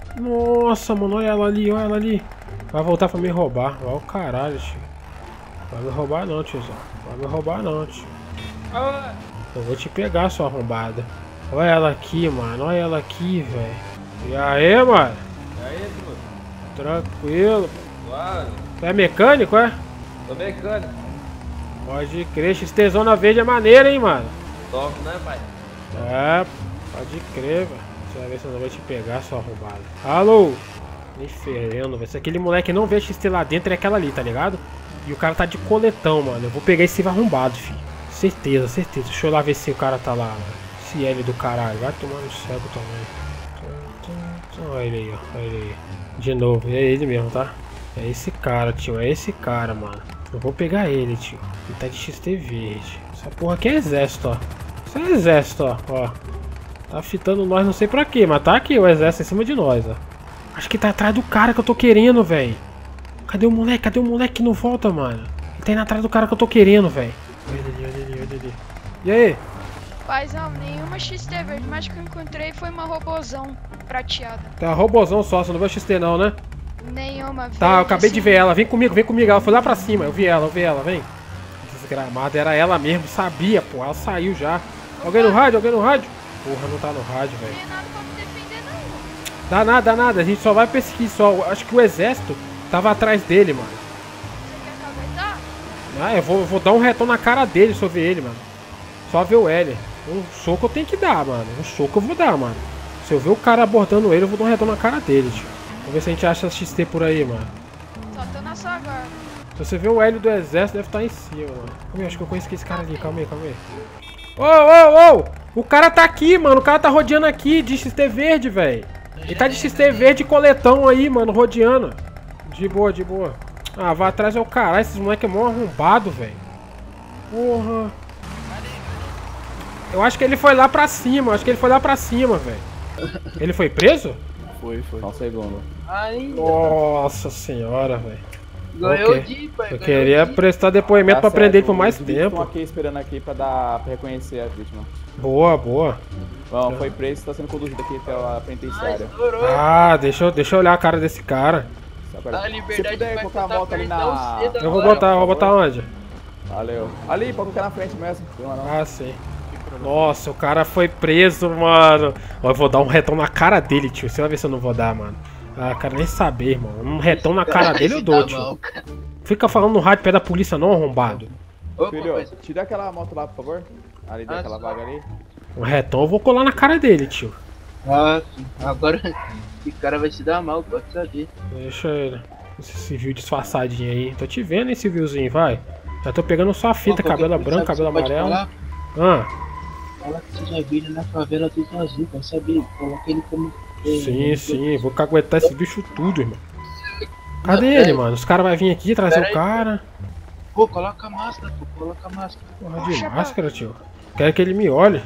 Nossa, mano, olha ela ali, olha ela ali. Vai voltar pra me roubar, olha o caralho, tio. Vai me roubar não, tiozão. Vai me roubar não, tio. Eu vou te pegar, sua arrombada. Olha ela aqui, mano. Olha ela aqui, velho. E aí, mano? E aí, mano? Tranquilo. Claro. Tu é mecânico, é? Tô mecânico. Pode crer. X T Zona Verde é maneiro, hein, mano? Top, né, pai? É, pode crer, velho. Você vai ver se eu não vou te pegar, sua arrombada. Alô? Nem ferrando, velho. Se aquele moleque não vê X T lá dentro, é aquela ali, tá ligado? E o cara tá de coletão, mano. Eu vou pegar esse arrombado, filho. Certeza, certeza. Deixa eu lá ver se o cara tá lá, mano. Esse L do caralho. Vai tomar no cego também. Olha ele aí, ó. Olha ele aí. De novo. É ele mesmo, tá? É esse cara, tio. É esse cara, mano. Eu vou pegar ele, tio. Ele tá de X T verde. Essa porra aqui é exército, ó. Isso é exército, ó. Ó. Tá fitando nós não sei pra quê, mas tá aqui o exército em cima de nós, ó. Acho que tá atrás do cara que eu tô querendo, velho. Cadê o moleque? Cadê o moleque que não volta, mano? Ele tá indo atrás do cara que eu tô querendo, velho. Olha ele, olha ele, olha ele. E aí? Paizão, nenhuma X T verde, mas que eu encontrei foi uma robozão prateada. Tá robozão só, você não viu X T não, né? Nenhuma verde. Tá, eu acabei assim. de ver ela. Vem comigo, vem comigo. Ela foi lá pra cima. Eu vi ela, eu vi ela, vem. Desgramada, era ela mesmo, sabia, pô. Ela saiu já. Alguém no rádio, alguém no rádio? Porra, não tá no rádio, velho. Não tem nada pra me defender, não. Dá nada, dá nada. A gente só vai pesquisar só. Acho que o exército tava atrás dele, mano. Você quer caguetar? Ah, eu vou, eu vou dar um retão na cara dele se eu ver ele, mano. Só ver o L. Um soco eu tenho que dar, mano. Um soco eu vou dar, mano. Se eu ver o cara abordando ele, eu vou dar um retão na cara dele, tio. Vamos ver se a gente acha X T por aí, mano. Só tô na sua guarda. Se você ver o L do exército, deve estar em cima, mano. Calma aí, acho que eu conheço esse cara ali. Calma aí, calma aí. Ô, ô, ô! O cara tá aqui, mano. O cara tá rodeando aqui de X T verde, velho. Ele tá de X T verde e coletão aí, mano, rodeando. De boa, de boa. Ah, vai atrás é o caralho. Esses moleque é mó arrombado, velho. Porra. Eu acho que ele foi lá pra cima. Acho que ele foi lá pra cima, velho. Ele foi preso? Foi, foi. Só um segundo. Ainda. Nossa senhora, velho. Ganhou okay. o dia, pai. Eu queria prestar depoimento Tá pra prender ele por certo, mais os vítimas tempo. estão aqui esperando aqui pra, dar, pra reconhecer a vítima. Boa, boa. Bom, foi preso e tá sendo conduzido aqui até a penitenciária. Ah, deixa eu, deixa eu olhar a cara desse cara. A liberdade Se puder vai colocar a botar moto ali tão na... cedo Eu vou agora, botar, eu vou botar onde? Valeu. Ali, pode colocar na frente mesmo. Tem uma não. Ah, sim. Nossa, o cara foi preso, mano. Ó, eu vou dar um retão na cara dele, tio. Você vai ver se eu não vou dar, mano. Ah, quero nem saber, irmão. Um retão na cara dele eu dou, tio. Fica falando no rádio pé da polícia não, arrombado. Filho, tira aquela moto lá, por favor. Ali, daquela vaga ali. Um retão eu vou colar na cara dele, tio. Ah, agora esse cara vai se dar mal, pode saber. Deixa ele. Esse civil disfarçadinho aí. Tô te vendo, hein, civilzinho, vai. Já tô pegando sua fita, Pô, cabelo qualquer branco, coisa cabelo você pode amarelo. falar? Ah, Fala que você já viu ele na favela do Azul, pra saber. Coloca ele como. sim, sim. Vou caguetar esse bicho tudo, irmão. Cadê ele, mano? Os caras vão vir aqui trazer o cara. Pô, coloca a máscara, pô, coloca a máscara. Porra de máscara, tio. Quero que ele me olhe.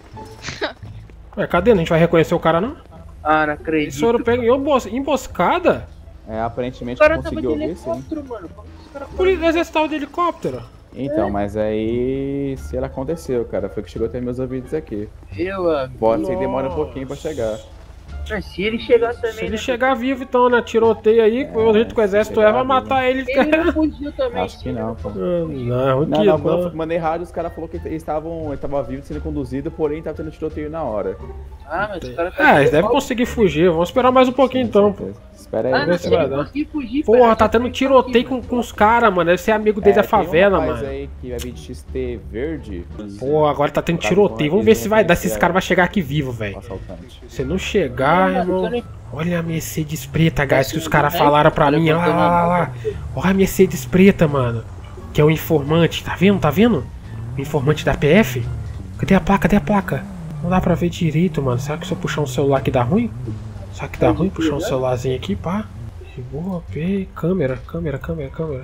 Ué, cadê? Não a gente vai reconhecer o cara, não? Ah, não acredito. Esse ouro pega em embos- emboscada? É, aparentemente O cara conseguiu tava de ouvir, sim. helicóptero, mano. Como que esse cara Por isso exército tava de helicóptero. Então, mas aí... Se ela aconteceu, cara. Foi que chegou até meus ouvidos aqui. Eu, amigo. Pode ser que demore um pouquinho pra chegar. Mas se ele chegar também, Se ele né? chegar vivo, então, né? Tiroteio aí, pelo jeito que o exército é, vai matar ele. Ele não fugiu também. Acho que não, pô. Não, Não, que não, quando não. eu mandei rádio, os caras falaram que eles estavam ele tava vivo sendo conduzido, porém tava tendo tiroteio na hora. Ah, mas os caras tá É, eles devem conseguir fugir. Vamos esperar mais um pouquinho então, pô. Espera aí, Ah, Vamos não, ver se se vai ele dar. conseguir fugir, Porra, pai, tá tendo tiroteio com, com os caras, mano. Deve ser amigo dele da favela, tem um rapaz mano. aí que vai vir de X T verde. Pô, agora tá tendo tiroteio. Vamos ver se vai dar, se esse cara vai chegar aqui vivo, velho. Se não chegar, irmão. Olha a Mercedes preta, guys, que os caras falaram pra mim. Olha lá, lá, lá, lá. Olha a Mercedes preta, mano. Que é o informante, tá vendo? Tá vendo? O informante da P F. Cadê a placa? Cadê a placa? Não dá pra ver direito, mano. Será que se eu puxar um celular aqui dá ruim? Será que dá ruim puxar um celularzinho aqui, pá? De boa, P. Câmera, câmera, câmera, câmera.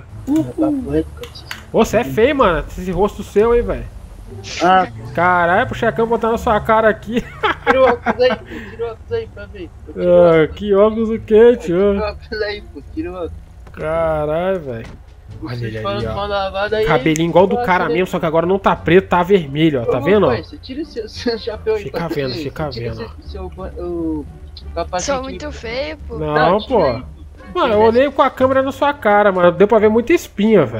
Ô, você é feio, mano. Esse rosto seu aí, velho. Ah, caralho, pro checão botar na sua cara aqui. tira o óculos aí, pô. Tira o óculos aí pra ver. Ah, que óculos o que, tio? Tira o óculos aí, pô. Tira o óculos. Caralho, velho. Olha ele ali, ó. Lavada aí, Cabelinho igual do aí, cara aí. mesmo, só que agora não tá preto, tá vermelho, ó. Tá Ô, vendo, ó? pai, você tira o seu, seu chapéu aí. Fica pra vendo, ver. fica Você tira vendo, Seu, seu, o capacete. Sou muito feio, pô. Não, pô. Mano, eu olhei com a câmera na sua cara, mano. Deu pra ver muita espinha, velho.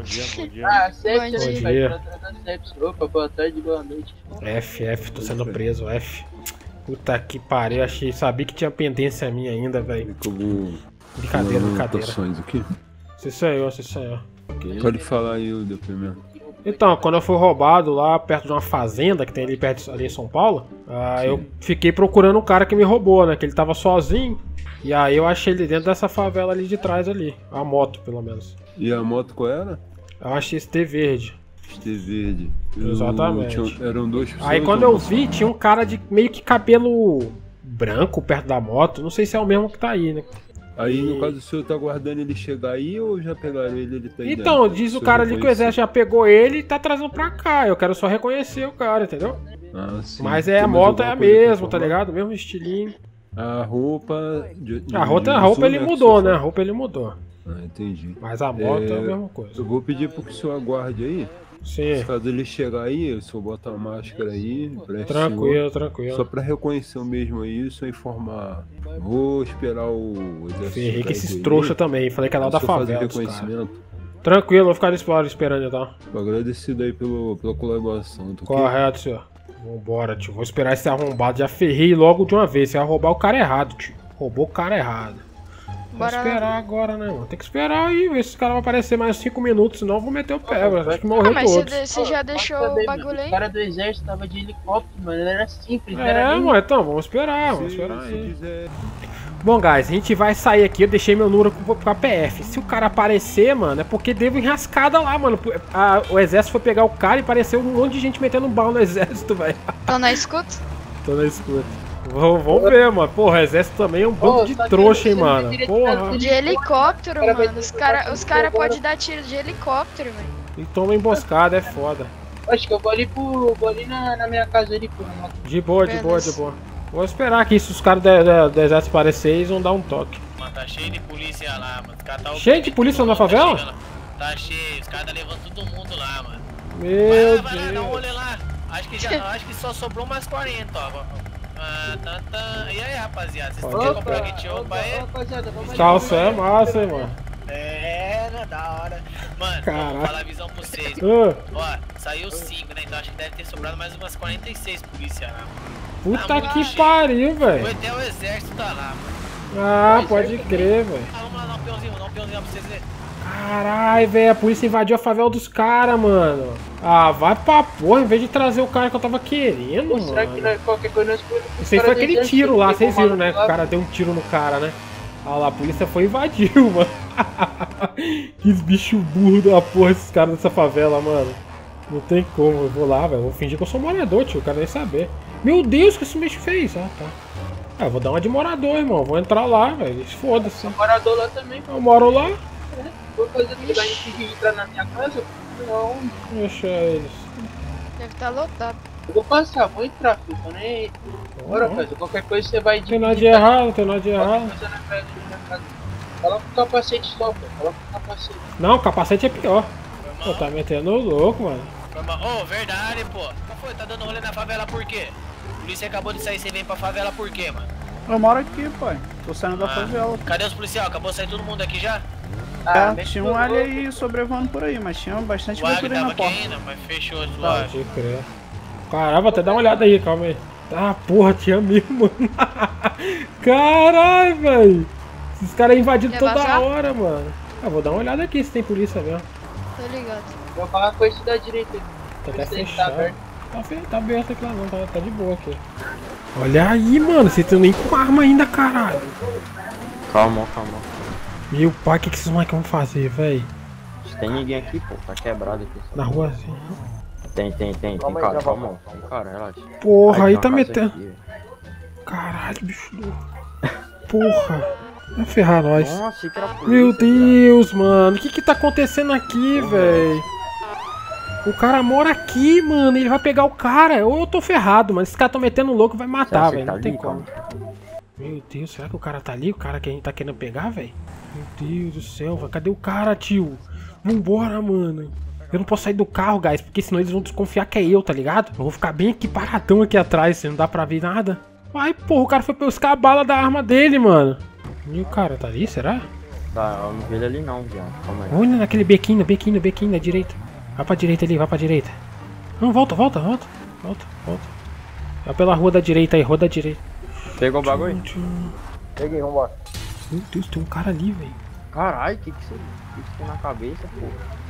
dia, bom dia. Ah, sete, Bom né, dia. pai? Opa, boa tarde, boa noite. F, F, tô sendo preso, F. Puta que pariu, achei, sabia que tinha pendência minha ainda, velho. Brincadeira, brincadeira. Aqui? Você sou eu, você sou eu. Pode falar aí o depoimento. Então, quando eu fui roubado lá perto de uma fazenda que tem ali perto ali em São Paulo, ah, eu fiquei procurando o cara que me roubou, né? Que ele tava sozinho. E aí eu achei ele dentro dessa favela ali de trás ali. A moto, pelo menos. E a moto qual era? Eu achei X T verde. X T verde. Eu, Exatamente. Tinha, eram duas pessoas. Aí quando eu vi, tinha um cara de meio que cabelo branco perto da moto. Não sei se é o mesmo que tá aí, né? Aí, E... no caso, o senhor tá aguardando ele chegar aí ou já pegaram ele? Ele tá aí Então, dentro? diz o cara ali que o exército já pegou ele e tá trazendo pra cá. Eu quero só reconhecer o cara, entendeu? Ah, sim. Mas é, a Tem mais moto é a alguma coisa pra mesma, tá informar? ligado? Mesmo estilinho. A roupa... De, de, A roupa, de a roupa azul, ele né, que mudou, você né? A fala? roupa ele mudou. Ah, entendi. Mas a moto é a mesma coisa. Eu vou pedir pro que o senhor aguarde aí. Sim. Caso ele chegar aí, o senhor bota a máscara aí. preste Tranquilo, senhor. tranquilo. Só pra reconhecer o mesmo aí, só informar. Vou esperar o exército. Ferrei com esses aí. trouxa também. Falei que é lá da Só fazer favela. dos reconhecimento. caras. Tranquilo, vou ficar nesse lado esperando então. Tô agradecido aí pelo, pela colaboração. Tô Correto, senhor. Vambora, tio. Vou esperar esse arrombado. Já ferrei logo de uma vez. Você vai roubar o cara errado, tio. Roubou o cara errado. Vou Bora esperar lá. agora, né, mano? Tem que esperar aí, ver se esse cara vai aparecer mais cinco minutos, senão eu vou meter o pé, velho. Acho que Ah, morreu mas você, todos. de- você já deixou o bagulho aí? O cara do exército tava de helicóptero, mano. Ele era simples, não É, era nem... mano, então, vamos esperar, vamos Se, esperar se aí. quiser. Bom, guys, a gente vai sair aqui. Eu deixei meu número com com a P F. Se o cara aparecer, mano, é porque deu enrascada lá, mano. A- o exército foi pegar o cara e apareceu um monte de gente metendo bala no exército, velho. Tô na escuta? Tô na escuta. Vamos, vamos ver, mano. Porra, o exército também é um bando Ô, de tá trouxa, hein, querendo mano. ser Porra. De helicóptero, Cara, vai mano. ter Os que caras botar os cara agora. podem dar tiro de helicóptero, velho. E toma emboscada, é foda. Acho que eu vou ali, pro, vou ali na, na minha casa ali, pô. na- De boa, de boa, de Beleza. boa. Vou esperar aqui, se os caras do, do, do exército aparecerem, eles vão dar um toque. Mano, tá cheio de polícia lá, mano. Os caras tá Cheio de polícia na favela? Tá, chegando- tá cheio, os caras tá levando todo mundo lá, mano. Meu vai lá, vai lá, dá um Deus. rolê lá. Acho que, já, acho que só sobrou mais quarenta, ó. Ah, tá, tá. E aí, rapaziada, vocês Opa. querem comprar kit roupa aí? Rapaziada, vamos ali. Calça é massa, hein, mano. É, né, da hora. Mano, Caraca. vou falar a visão pra vocês. Ah, Ó, saiu cinco, né? Então acho que deve ter sobrado mais umas quarenta e seis polícia lá, mano. puta Tá que muito cheio. pariu, Foi velho. até o exército tá lá, mano. Ah, pode crer, velho. Ah, vamos lá dar um peãozinho, dar um peãozinho pra vocês verem. Caralho, velho, a polícia invadiu a favela dos caras, mano. Ah, vai pra porra, em vez de trazer o cara que eu tava querendo, Pô, será que mano. nós- qualquer coisa nós podemos... Isso aí foi aquele tiro lá, vocês viram, né? Que o cara deu um tiro no cara, né? Olha lá, a polícia foi e invadiu, mano. Que bicho burro da porra esses caras dessa favela, mano. Não tem como, eu vou lá, velho. Vou fingir que eu sou morador, tio, eu quero nem saber. Meu Deus, o que esse bicho fez? Ah, tá. Ah, eu vou dar uma de morador, irmão. Vou entrar lá, velho. Foda-se. Morador lá também, pô. Eu moro lá, Vou fazer tudo aí antes de entrar na minha casa? Não. deixa eles. Deve estar lotado. Eu vou passar, vou entrar, filho. Tô nem aí. Bora, Uhum. pai. Qualquer coisa você vai Não tem nada de errado, não tem nada de errado. Coloca o capacete só, pô. Coloca o capacete. Não, o capacete é pior. Pô, tá metendo louco, mano. Foi mal. Ô, verdade, pô. Qual foi? Tá dando rolê na favela por quê? A polícia acabou de sair, você vem pra favela por quê, mano? Eu moro aqui, pai. Tô saindo da Ah, favela. Cadê os policiais? Acabou de sair todo mundo aqui já? Ah, É, tinha um alho aí sobrevoando por aí, mas tinha bastante O Agri viatura aí tava na aqui porta. ainda, mas fechou, suave. Pode crer. Caralho, vou até dar uma olhada aí, calma aí. Ah, porra, tinha mesmo, mano. Caralho, velho. Esses caras invadiram Quer toda vazar? hora, mano. Ah, vou dar uma olhada aqui se tem polícia mesmo. Tô ligado. Vou falar com esse da direita aí. Tá até Esse aí fechado. tá aberto. Tá, fe... tá aberto aqui lá não, tá, tá de boa aqui. Olha aí, mano, vocês estão nem com arma ainda, caralho. Calma, calma. Meu pai, o que, que esses moleques vão fazer, velho? Não tem ninguém aqui, pô. Tá quebrado aqui. Na rua assim. Tem, tem, tem. Tem cara, calma. Tem cara, relaxa. Porra, aí tem tá uma casa metendo. aqui, velho. Caralho, bicho louco. Porra. Vai ferrar nós. Nossa, achei que era polícia, Meu cara. Deus, mano. O que que tá acontecendo aqui, velho? O cara mora aqui, mano. Ele vai pegar o cara. Ou eu tô ferrado, mano. Esses caras tão metendo louco, vai matar, Você velho. tá Não tem ali, como. Meu Deus, será que o cara tá ali? O cara que a gente tá querendo pegar, velho? Meu Deus do céu, velho. Cadê o cara, tio? Vambora, mano. Eu não posso sair do carro, guys, porque senão eles vão desconfiar que é eu, tá ligado? Eu vou ficar bem aqui paradão aqui atrás, se não dá pra ver nada. Ai, porra, o cara foi buscar a bala da arma dele, mano. E o cara tá ali, será? Tá, eu não vi ele ali não, viado. Calma aí. Olha naquele bequinho, bequinho, bequinho na direita. Vai pra direita ali, vai pra direita. Não, volta, volta, volta. Volta, volta. Vai pela rua da direita aí, rua da direita. Pegou o bagulho? Peguei, vambora. Meu Deus, tem um cara ali, velho. Caralho, que que você que que tem na cabeça, pô?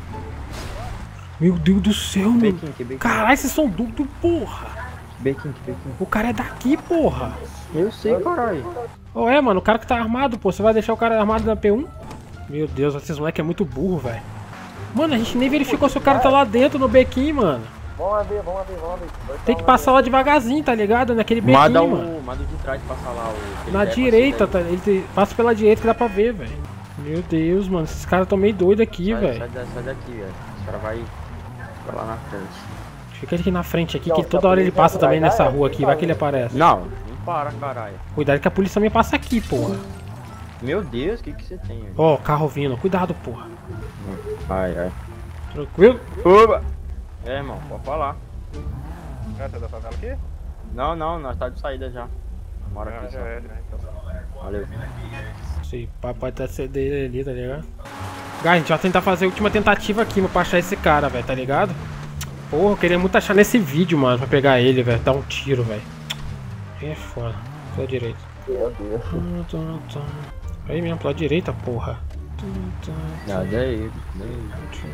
Meu Deus do céu, mano. Bequinho, que bequinho. Caralho, vocês são doidos, porra. Bequinho, que bequinho. O cara é daqui, porra. Eu sei, caralho. Ô, é, mano, o cara que tá armado, pô. Você vai deixar o cara armado na P um? Meu Deus, esses moleques é muito burro, velho. Mano, a gente nem verificou se o cara tá lá dentro no bequinho, mano. Vamos ver, vamos ver, vamos ver. Tem que passar lá devagarzinho, tá ligado? Naquele bequinho, Manda o, mano. manda o de trás passar lá. O, Na direita, tá? Ele te- passa pela direita que dá pra ver, velho. Meu Deus, mano, esses caras tão meio doidos aqui, sai, velho. sai, da- sai daqui, velho. Os caras vai, vai lá na frente. Fica aqui na frente aqui, que toda hora ele passa também nessa rua aqui, vai que ele aparece. Não, não para, caralho. Cuidado que a polícia também passa aqui, porra. Meu Deus, o que que você tem, velho? Ó, carro vindo, cuidado, porra. Ai, ai. Tranquilo? Oba! É, irmão, pode falar. Cara, tá da favela aqui? Não, não, nós tá de saída já. Mora aqui já só. é, já, então. Valeu. Esse papai tá cedendo ali, tá ligado? Guys, a gente vai tentar fazer a última tentativa aqui, mano, pra achar esse cara, velho, tá ligado? Porra, eu queria muito achar nesse vídeo, mano, pra pegar ele, velho, dar um tiro, velho. É foda. Pela direita. Meu Deus. Aí mesmo, pela direita, porra. Nada é ele, não é ele.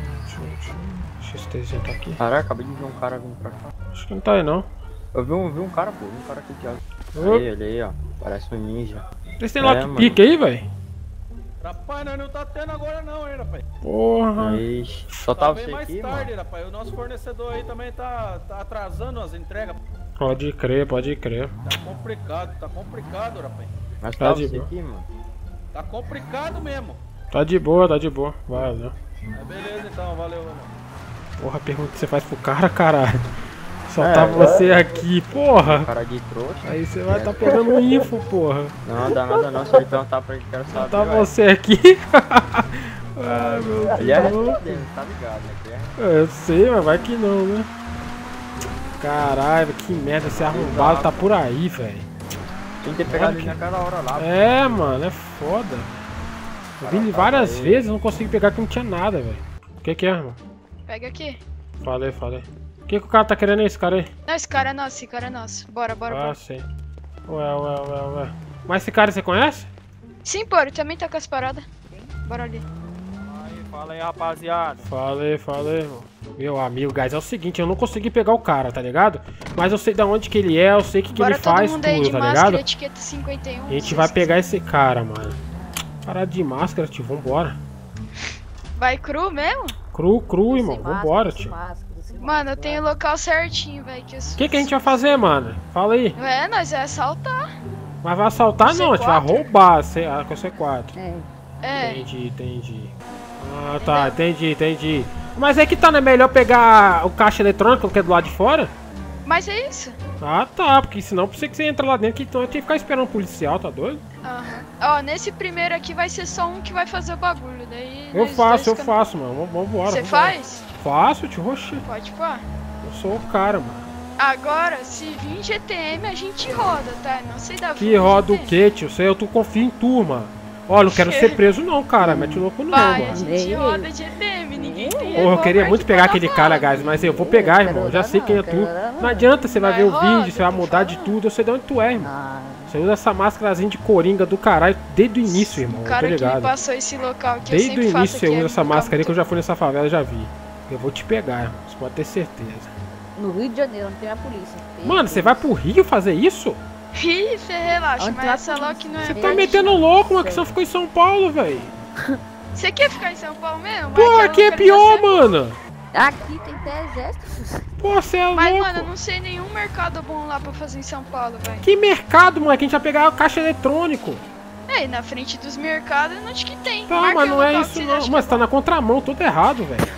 XTzinho tá aqui. Caraca, acabei de ver um cara vindo pra cá. Acho que não tá aí, não. Eu vi um, vi um cara, pô, vi um cara aqui de Ô. olha ele aí, ó. Parece um ninja. Vocês tem É, lockpick aí, velho? Rapaz, nós não tá tendo agora não, hein, rapaz. Porra. Aí, só Tá tá bem você mais aqui, tarde, mano. rapaz. O nosso fornecedor aí também tá, tá atrasando as entregas. Pode crer, pode crer. Tá complicado, tá complicado, rapaz. Mas Tá tá de você boa. aqui, mano. Tá complicado mesmo. Tá de boa, tá de boa. Valeu. É beleza então, valeu, mano. Porra, pergunta que você faz pro cara, caralho. Só É, tá é. você aqui, porra. Cara de trouxa. Aí você vai tá pegando info, porra. Não, dá nada não, se ele perguntar pra ele, quero Só saber. tá vai. você aqui. Ai, meu Ele é Deus. respondendo, tá ligado, né? Que é- É, eu sei, mas vai que não, né? Caralho, que merda, esse arrombado tá por aí, velho. Tinha que ter pegado ele naquela hora lá. É, mano, é foda. Eu vi ele várias vezes, não consegui pegar que não tinha nada, velho. O que que é, irmão? Pega aqui. Falei, falei. O que que o cara tá querendo aí, esse cara aí? Não, esse cara é nosso, esse cara é nosso. Bora, bora, Ah, bora. sim. Ué, ué, ué, ué. Mas esse cara você conhece? Sim, pô, ele também tá com as paradas. Bora ali. Fala aí, rapaziada. Falei, falei, irmão. Meu amigo, guys, é o seguinte, eu não consegui pegar o cara, tá ligado? Mas eu sei de onde que ele é, eu sei o que, que Bora ele todo faz, mundo aí tudo, de tá máscara, ligado? etiqueta cinquenta e um. A gente vai pegar esse cara, mano. Parada de máscara, tio, vambora. Vai cru mesmo? Cru, cru, irmão, vambora, tio. Mano, eu tenho o local certinho, velho. Que, eu... O que que a gente vai fazer, mano? Fala aí. É, nós vai assaltar. Mas vai assaltar não, a gente vai roubar C- ah, com a C quatro. É. Entendi, entendi. Ah, tá, entendi, entendi. Mas é que tá, né? Melhor pegar o caixa eletrônico que é do lado de fora? Mas é isso. Ah, tá, porque senão pra você que você entra lá dentro, que então eu tinha que ficar esperando o policial, tá doido? Aham. Ó, nesse primeiro aqui vai ser só um que vai fazer o bagulho. Daí Eu nós faço, eu dois faço, mano. Vamos- Vambora. Você vambora. faz? Faço, tio, oxi. Pode pôr. Eu sou o cara, mano. Agora, se vir G T M, a gente roda, tá? Não sei da Que roda o quê, tio? Sei, eu tô confio em tu, mano. Olha, não quero ser preso não, cara. Mete o louco não, Vai, a mano. gente roda G T M, ninguém tem. Porra, eu queria muito pegar aquele cara, guys, mas eu vou pegar, irmão. Eu já sei quem é tu. Não adianta, você vai ver o vídeo, você vai mudar de tudo. Eu sei de onde tu é, irmão. Você usa essa máscarazinha de coringa do caralho desde o início, irmão. O Eu tô cara que me ligado. passou esse local que eu Desde o sempre faço início você aqui usa é essa local máscara aí muito- que eu já fui nessa favela, já vi. Eu vou te pegar, irmão. Você pode ter certeza. No Rio de Janeiro, não tem a polícia. Tem Mano, você vai pro Rio fazer isso? Ih, você relaxa, Onde mas tá essa Loki não é. Você tá metendo louco, mano, que você ficou em São Paulo, velho. Você quer ficar em São Paulo mesmo? Pô, Vai, aqui é localização pior, mano. Aqui tem até exército. Pô, você é Mas, louco. mano, eu não sei nenhum mercado bom lá pra fazer em São Paulo, velho. Que mercado, mano, que a gente vai pegar o caixa eletrônico. É, e na frente dos mercados, onde que tem? Tá, Marca mas aí não o é local isso que vocês não. acham que Mas tá na contramão, tudo errado, velho.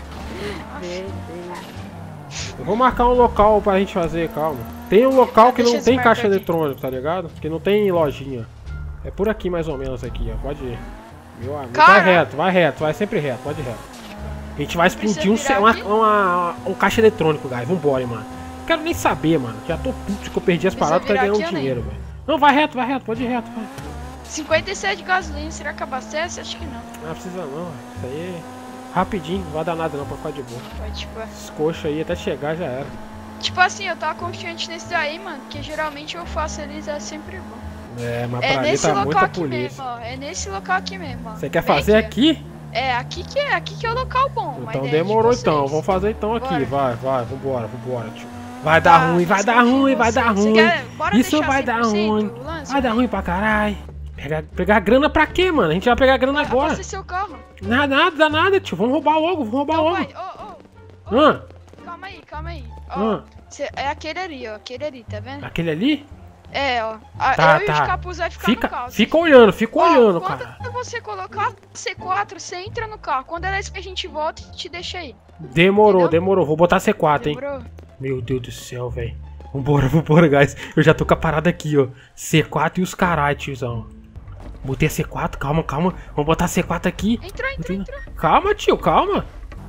Eu vou marcar um local pra gente fazer, calma. Tem um local que Deixa não esse tem marco caixa aqui. eletrônico, tá ligado? Que não tem lojinha. É por aqui mais ou menos aqui, ó. Pode ir. Meu amigo, vai Cara. reto, vai reto, vai sempre reto, pode ir reto. A gente vai explodir um, Precisa ce- uma, virar uma- um caixa eletrônico, guys. Vambora, mano. Não quero nem saber, mano. Já tô puto que eu perdi as Precisa paradas pra virar ganhar um aqui ou nem? dinheiro, velho. Não, vai reto, vai reto, pode ir reto, vai. cinquenta e sete de gasolina, será que abastece? Acho que não. Não precisa não, isso aí é rapidinho, não vai dar nada não pra ficar de boa. Pode, tipo, é. Esses coxos aí até chegar já era. Tipo assim, eu tava confiante nesse daí, mano, porque geralmente eu faço eles é sempre bom. É, mas É pra ali nesse tá local muita aqui polícia. mesmo, ó. É nesse local aqui mesmo, ó. Você quer Vem fazer aqui? É, aqui que é, aqui que é o local bom. mas Então é de demorou vocês. então, vamos fazer então aqui, Bora. vai, vai, vambora, vambora, tio. Vai Tá, dar ruim, vai mas dar confio em ruim, vai você. dar Você ruim. quer- bora Isso deixar vai dar cem por cento ruim. o lance, Vai dar ruim pra caralho. Pegar, pegar grana pra quê, mano? A gente vai pegar grana agora. Abastece seu carro. Nada, nada, dá nada, tio. Vamos roubar logo, vamos roubar Então logo. vai, ô, ô, Ah, calma aí, calma aí. Ó, ah, cê- é aquele ali, ó, aquele ali, tá vendo? aquele ali? É, ó. A, Tá, eu e tá. o capuz vai ficar Fica, no carro. fica olhando, fica Ó, olhando, quando cara. você colocar C quatro, você entra no carro. Quando é isso que a gente volta, a gente deixa aí. Demorou, demorou. Vou botar C quatro, hein. Demorou? Meu Deus do céu, velho. Vambora, vambora, guys. Eu já tô com a parada aqui, ó. C quatro e os carai, tiozão. Botei a C quatro, calma, calma. Vamos botar a C quatro aqui. Entrou, entrou, entrou. Calma, tio, calma.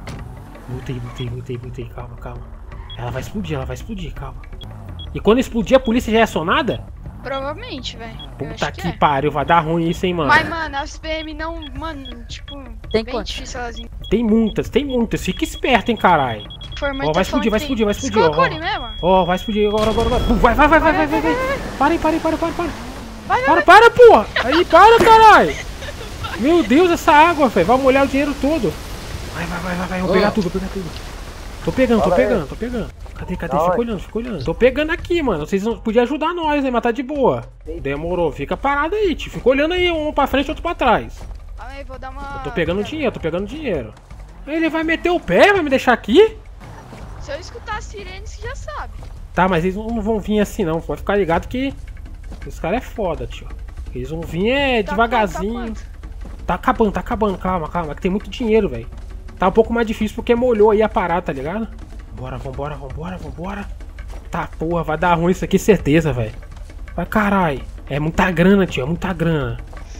Botei, botei, botei, botei. Calma, calma. Ela vai explodir, ela vai explodir, calma. E quando explodir, a polícia já é acionada? Provavelmente, velho. Puta que pariu, vai dar ruim isso, hein, mano. Mas, mano, as P M não, mano, tipo, Tem bem quanto? difícil elas. Tem muitas, tem muitas. Fica esperto, hein, caralho. Informante Ó, tá vai explodir, vai falando que explodir, vai tem- explodir, ó. Você colocou ali mesmo? Ó, vai explodir agora, agora, agora. Vai, vai, vai, vai, vai, vai, vai. Para aí, para aí, para, para, para. Vai, Para, para, porra. Aí, para, caralho. Meu Deus, essa água, velho. Vai molhar o dinheiro todo. Vai, vai, vai, vai, vai. Vou pegar tudo, vou pegar tudo. Tô pegando, tô Fala aí. pegando, tô pegando. Cadê, cadê? Da Fica onde? olhando, fica olhando. Tô pegando aqui, mano. Vocês não podiam ajudar nós, né? Mas tá de boa. Demorou. Fica parado aí, tio. Fica olhando aí, um pra frente e outro pra trás. Calma aí, vou dar uma. Eu tô pegando dinheiro, tô pegando dinheiro. Ele vai meter o pé, vai me deixar aqui? Se eu escutar a sirene, você já sabe. Tá, mas eles não vão vir assim não. Pode ficar ligado que esse cara é foda, tio. Eles vão vir é Tá devagarzinho. quanto, Tá acabando, tá acabando. Calma, calma. É que tem muito dinheiro, velho. Tá um pouco mais difícil porque molhou aí a parada, tá ligado? Bora, vambora, vambora, vambora. Tá, porra, vai dar ruim isso aqui, certeza, velho. Vai, carai. É muita grana, tio, é muita grana.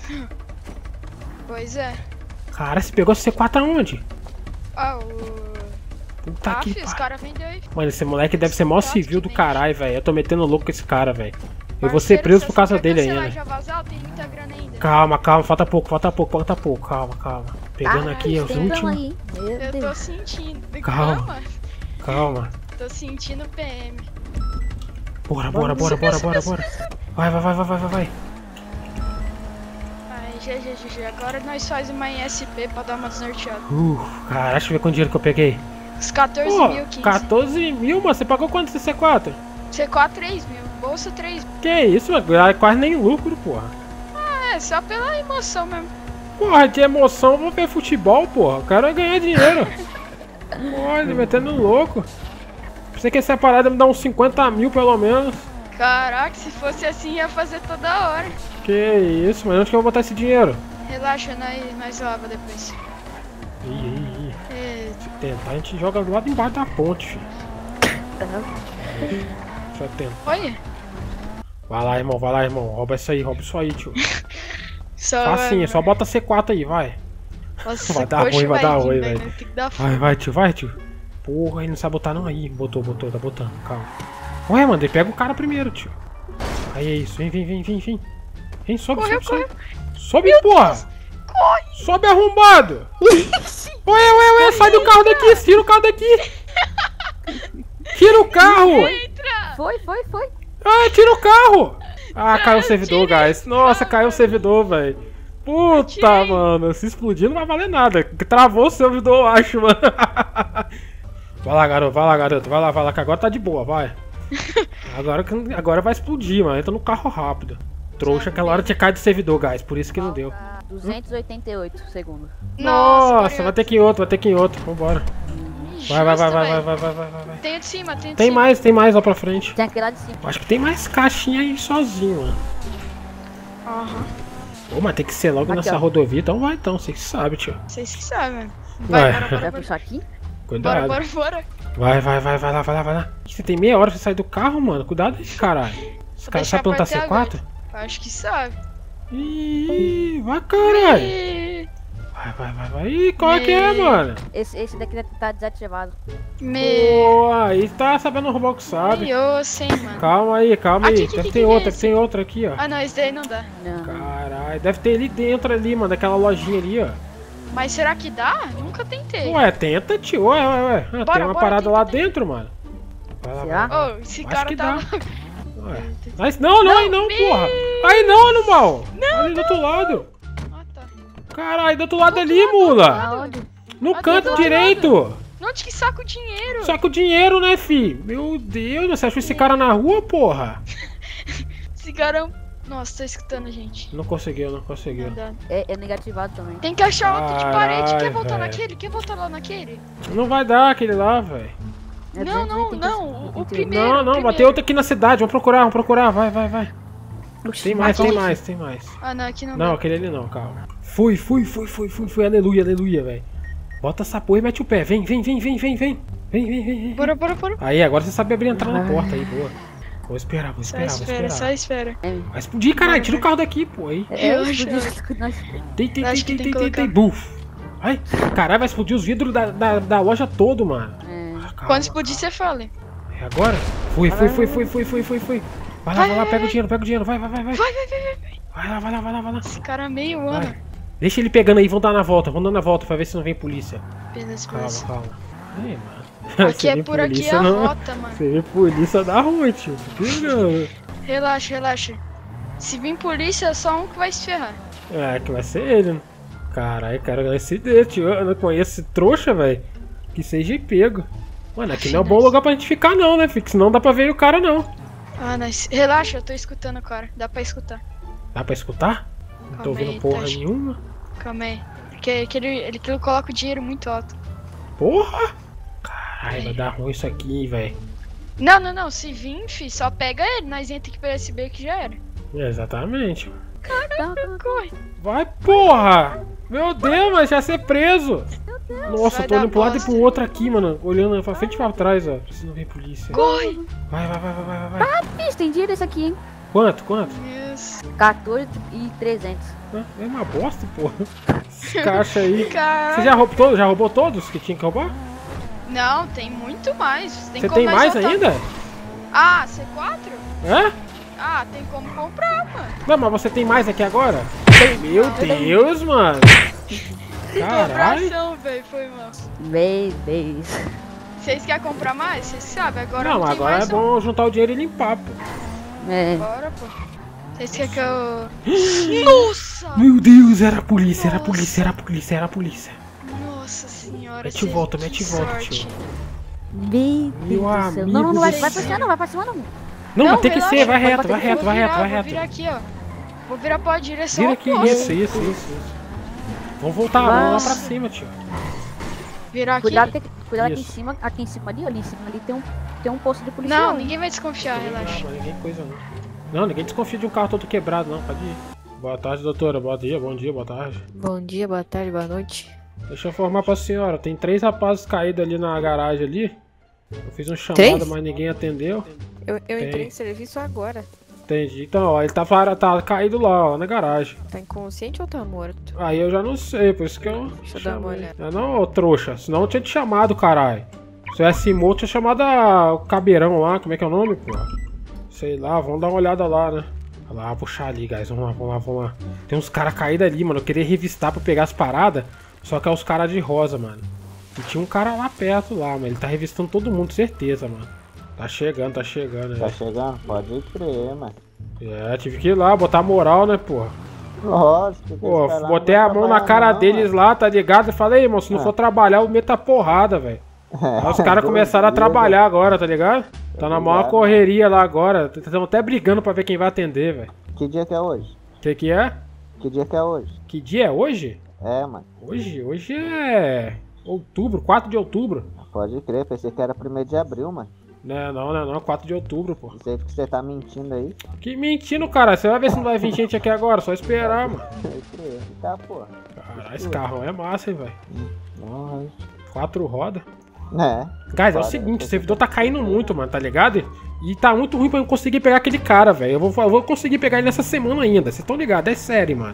Pois é. Cara, você pegou C quatro aonde? Ah, o. Puta ah, que filho, os pariu. caras vendeu aí. Mano, esse moleque deve ser mó civil do caralho, velho. Eu tô metendo louco com esse cara, velho. Eu vou ser Parceiro, preso se por você causa quer dele cancelar ainda. e já vazar, tem muita grana ainda. Calma, calma, falta pouco, falta pouco, falta pouco. Calma, calma. Pegando aqui os tem calma últimos. aí. Meu Eu tô Deus. sentindo. Calma. Calma. Tô sentindo P M. Bora, bora, bora, bora, bora, bora. Vai, vai, vai, vai, vai, vai, vai. Ai, G G, G G. Agora nós faz uma em S P pra dar uma desnorteada. Uh, cara, deixa eu ver quanto dinheiro que eu peguei. Os quatorze Pô, mil, quinze. quatorze mil, mano. Você pagou quanto esse C quatro? C quatro, três mil. Bolsa, três mil. Que isso, mano? É quase nem lucro, porra. Ah, é só pela emoção mesmo. Porra, de emoção, eu vou ver futebol, porra. O cara vai ganhar dinheiro. Olha, metendo louco. Pensei que essa parada me dá uns cinquenta mil pelo menos. Caraca, se fosse assim ia fazer toda hora. Que isso, mas onde que eu vou botar esse dinheiro? Relaxa, nós, nós lava depois. Ih, ih, ih. É, Se tentar, a gente joga lá embaixo da ponte, filho. Deixa eu tentar. olha. Vai lá, irmão, vai lá, irmão. Rouba isso aí, rouba isso aí, tio. Só Facinho, só bota C quatro aí, vai. Nossa, Vai dar coxa ruim, vai dar vir, ruim, velho, velho. tem que dar Vai, fogo. vai, tio, vai, tio. Porra, ele não sabe botar não aí. Botou, botou, tá botando, calma. Ué, mano, ele pega o cara primeiro, tio. Aí é isso, vem, vem, vem, vem, vem. Vem, sobe, Correu, sobe, sobe. Sobe, porra. Corre. Sobe arrombado. Ué, ué, ué, sai do carro daqui, tira o carro daqui. Tira o carro. Foi, foi, foi. Ah, tira o carro. Ah, caiu o servidor, guys. Nossa, caiu o servidor, velho. Puta, mano, se explodir não vai valer nada. Travou o servidor, eu acho, mano. Vai lá, garoto, vai lá, garoto. Vai lá, vai lá, que agora tá de boa, vai. Agora, que- agora vai explodir, mano. Entra no carro rápido. Trouxa, aquela hora tinha caído o servidor, guys. Por isso que não deu. duzentos e oitenta e oito segundos. Nossa, vai ter que ir outro, vai ter que ir outro. Vambora. Vai, vai, vai, vai, vai, vai, vai, vai, vai. Tem o de cima, tem o de Tem cima. mais, tem mais lá pra frente. Tem aquele lá de cima. Acho que tem mais caixinha aí sozinho, mano. Aham. Pô, mas tem que ser logo Aqui, nessa ó. rodovia, então vai então, vocês que sabem, tio. Vocês que sabem, mano. Vai. Vai, bora, bora, Vai bora. puxar aqui? Cuidado. Bora, bora, bora. Vai, vai, vai, vai lá, vai lá, vai lá. Você tem meia hora pra sair do carro, mano. Cuidado aí, caralho. Esse cara deixar sabe plantar pra até C quatro? Acho que sabe. Ih, vai, caralho. Ih, Vai, Vai, vai, vai, vai. Ih, qual é que é, mano? Esse, esse daqui tá desativado. Me... Pô, aí tá sabendo roubar o que sabe. Eu sei, mano. Calma aí, calma aí. Aqui, aqui, deve aqui, ter que outra, é que tem outra aqui, ó. Ah, não, esse daí não dá. Caralho, deve ter ali dentro ali, mano, daquela lojinha ali, ó. Mas será que dá? Nunca tentei. Ué, tenta, tio. Ué, ué, ué. Ah, Bora, tem uma bora, parada tenta, lá tenta. dentro, mano. Vai lá, vai lá. Ô, esse Acho cara que tá dá. louco. Ué. Mas não, não, aí não, porra. Aí não, animal. Não, ali do outro lado. Ah, tá. Caralho, do outro lado ali, mula. No Ah, canto do outro direito. lado. Onde que saca o dinheiro? Só com o dinheiro, né, fi? Meu Deus, você achou esse cara na rua, porra? Esse cara é um... Nossa, tá escutando, gente. Não conseguiu, não conseguiu. Não dá. É, é negativado também. Tem que achar outro de parede. Quer Caralho, voltar velho. naquele? Quer voltar lá naquele? Não vai dar aquele lá, velho. Não, não, não. O, o primeiro. Não, o não, primeiro. bateu outro aqui na cidade. Vamos procurar, vamos procurar. Vai, vai, vai. Tem mais, aqui. tem mais, tem mais. Ah, não, aqui não, Não, dá. aquele ali não, calma. Fui, fui, fui, fui, fui, fui. Aleluia, aleluia, velho. Bota essa porra e mete o pé. Vem, vem, vem, vem, vem, vem. Vem, vem, vem, vem. Bora, bora, bora. Aí, agora você sabe abrir e entrar na porta aí, boa. Vou esperar, vou Só esperar, vou espera, esperar. só espera. Vai explodir, caralho. Tira o carro daqui, pô. Aí. É, eu Relaxa. explodi. Tem, tem, Acho tem, que tem, tem tem, que tem, tem. Buf. Ai, caralho, vai explodir os vidros da, da, da loja todo, mano. Quando explodir, você fala. É agora? Fui, fui, fui, fui, fui, fui, fui, fui. Vai lá, Vai, vai lá, vai, pega o vai. dinheiro, pega o dinheiro, vai, vai, vai, vai. Vai, vai, vai, vai, vai. Vai lá, vai lá, vai lá, vai lá. Esse cara é meio ano. Vai. Deixa ele pegando aí, vamos dar na volta, vamos dar na volta pra ver se não vem polícia. Beleza, Calma, beleza. calma. Aí, mano. Aqui Se é vem por aqui polícia, a não- rota, mano. Se vem polícia, dá ruim, tio. Pegando. Relaxa, relaxa. Se vir polícia, é só um que vai se ferrar. É, que vai ser ele, né? Caralho, cara, vai ser dele, tio. Eu não conheço esse trouxa, velho. Que seja pego. Mano, aqui não é um bom lugar pra gente ficar, não, né, filho? Senão não dá pra ver o cara, não. Ah, nice. Relaxa, eu tô escutando o cara. Dá pra escutar. Dá pra escutar? Não tô Calma ouvindo aí, porra Tati. nenhuma. Calma aí. Porque que ele, ele, que ele coloca o dinheiro muito alto. Porra! Caralho, vai dar ruim isso aqui, velho. Não, não, não. Se vir, fi, só pega ele. Nós entra aqui pra S B que já era. Exatamente. Caraca, corre. Vai, porra! Meu Deus, mas já ser preso! Nossa, Vai eu tô dar olhando pro lado e bosta. pro outro aqui, mano. Olhando pra frente e pra trás, ó. Se não vem polícia. Corre! Vai, vai, vai, vai, vai, vai. Ah, bicho, tem dinheiro esse aqui, hein? Quanto, quanto? Isso. quatorze e trezentos. Ah, é uma bosta, porra. Esse caixa aí. Caralho. Você já roubou, todos, já roubou todos que tinha que roubar? Não, tem muito mais. Tem Você como tem nós mais voltar- ainda? Ah, C quatro? Hã? Ah, tem como comprar, mano. Não, mas você tem mais aqui agora? Tem- Meu Deus, mano. Caralho. Compração, velho, foi mal. Babies. Vocês querem comprar mais? Vocês sabem, agora Não, não, tem agora é mais não. bom juntar o dinheiro e limpar, pô. É. Bora, pô. Vocês querem que eu... Nossa! Meu Deus, era a polícia, era a polícia, era a polícia, era a polícia. Nossa senhora. Mete cê- volta, mete que volta, sorte. tio. Meu Meu Deus do céu. amigo Não, não, não vai, do vai pra céu. cima não, vai pra cima não. Não, mas tem que relaxa, ser, vai vou reto, bater vai aqui, reto, vou vai virar, reto, vai Vou reto. virar aqui, ó. Vou virar pra direção Vira aqui, oposta. isso, isso, isso, isso. Vamos voltar, vamos lá pra cima, tio. Virar aqui. Cuidado, que, cuidado aqui em Isso. cima, aqui em cima ali, ali em cima ali tem um, tem um posto de policial. Não, hein? ninguém vai desconfiar, relaxa. Não, ninguém coisa não. Não, ninguém desconfia de um carro todo quebrado, não, pode ir. Boa tarde, doutora, bom dia, bom dia, boa tarde. Bom dia, boa tarde, boa noite. Deixa eu informar pra senhora, tem três rapazes caídos ali na garagem ali. Eu fiz um chamado, Três? mas ninguém atendeu. Eu, eu Tem. entrei em serviço agora. Entendi. Então, ó, ele tá, fora- tá caído lá, ó, na garagem. Tá inconsciente ou tá morto? Aí eu já não sei, por isso que eu. Deixa eu dar uma chamei. olhada. Ah, não, ô trouxa, senão eu tinha te chamado, caralho. Se eu tivesse morto, tinha chamado a- o cabeirão lá, como é que é o nome, pô? Sei lá, vamos dar uma olhada lá, né? Olha lá, puxar ali, guys, vamos lá, vamos lá, vamos lá. Tem uns caras caídos ali, mano, eu queria revistar pra pegar as paradas, só que é os caras de rosa, mano. E tinha um cara lá perto lá, mas ele tá revistando todo mundo, certeza, mano. Tá chegando, tá chegando. Tá né? chegando? Pode crer, mano. É, tive que ir lá, botar moral, né, pô? Lógico. Pô, botei a mão na cara deles lá, tá ligado? E falei, irmão, se não Ah. for trabalhar, eu meto a porrada, velho. Aí os caras começaram a trabalhar agora, tá ligado? Tá na maior ligado. correria lá agora. Estão até brigando pra ver quem vai atender, velho. Que dia que é hoje? Que que é? Que dia que é hoje? Que dia é hoje? É, mano. Hoje? Hoje é... outubro, quatro de outubro. Pode crer, pensei que era primeiro de abril, mano. Não, não, não, não, quatro de outubro, pô. Não sei porque você tá mentindo aí. Que mentindo, cara. Você vai ver se não vai vir gente aqui agora, só esperar, mano. Pode crer. Tá, porra. Caralho, esse carrão é massa, hein, velho. Nossa. Quatro rodas. É. Guys, é o Foda, seguinte, o servidor tá caindo muito, mano, tá ligado? E tá muito ruim pra eu conseguir pegar aquele cara, velho. Eu vou, eu vou conseguir pegar ele nessa semana ainda, vocês estão ligados? É sério, mano.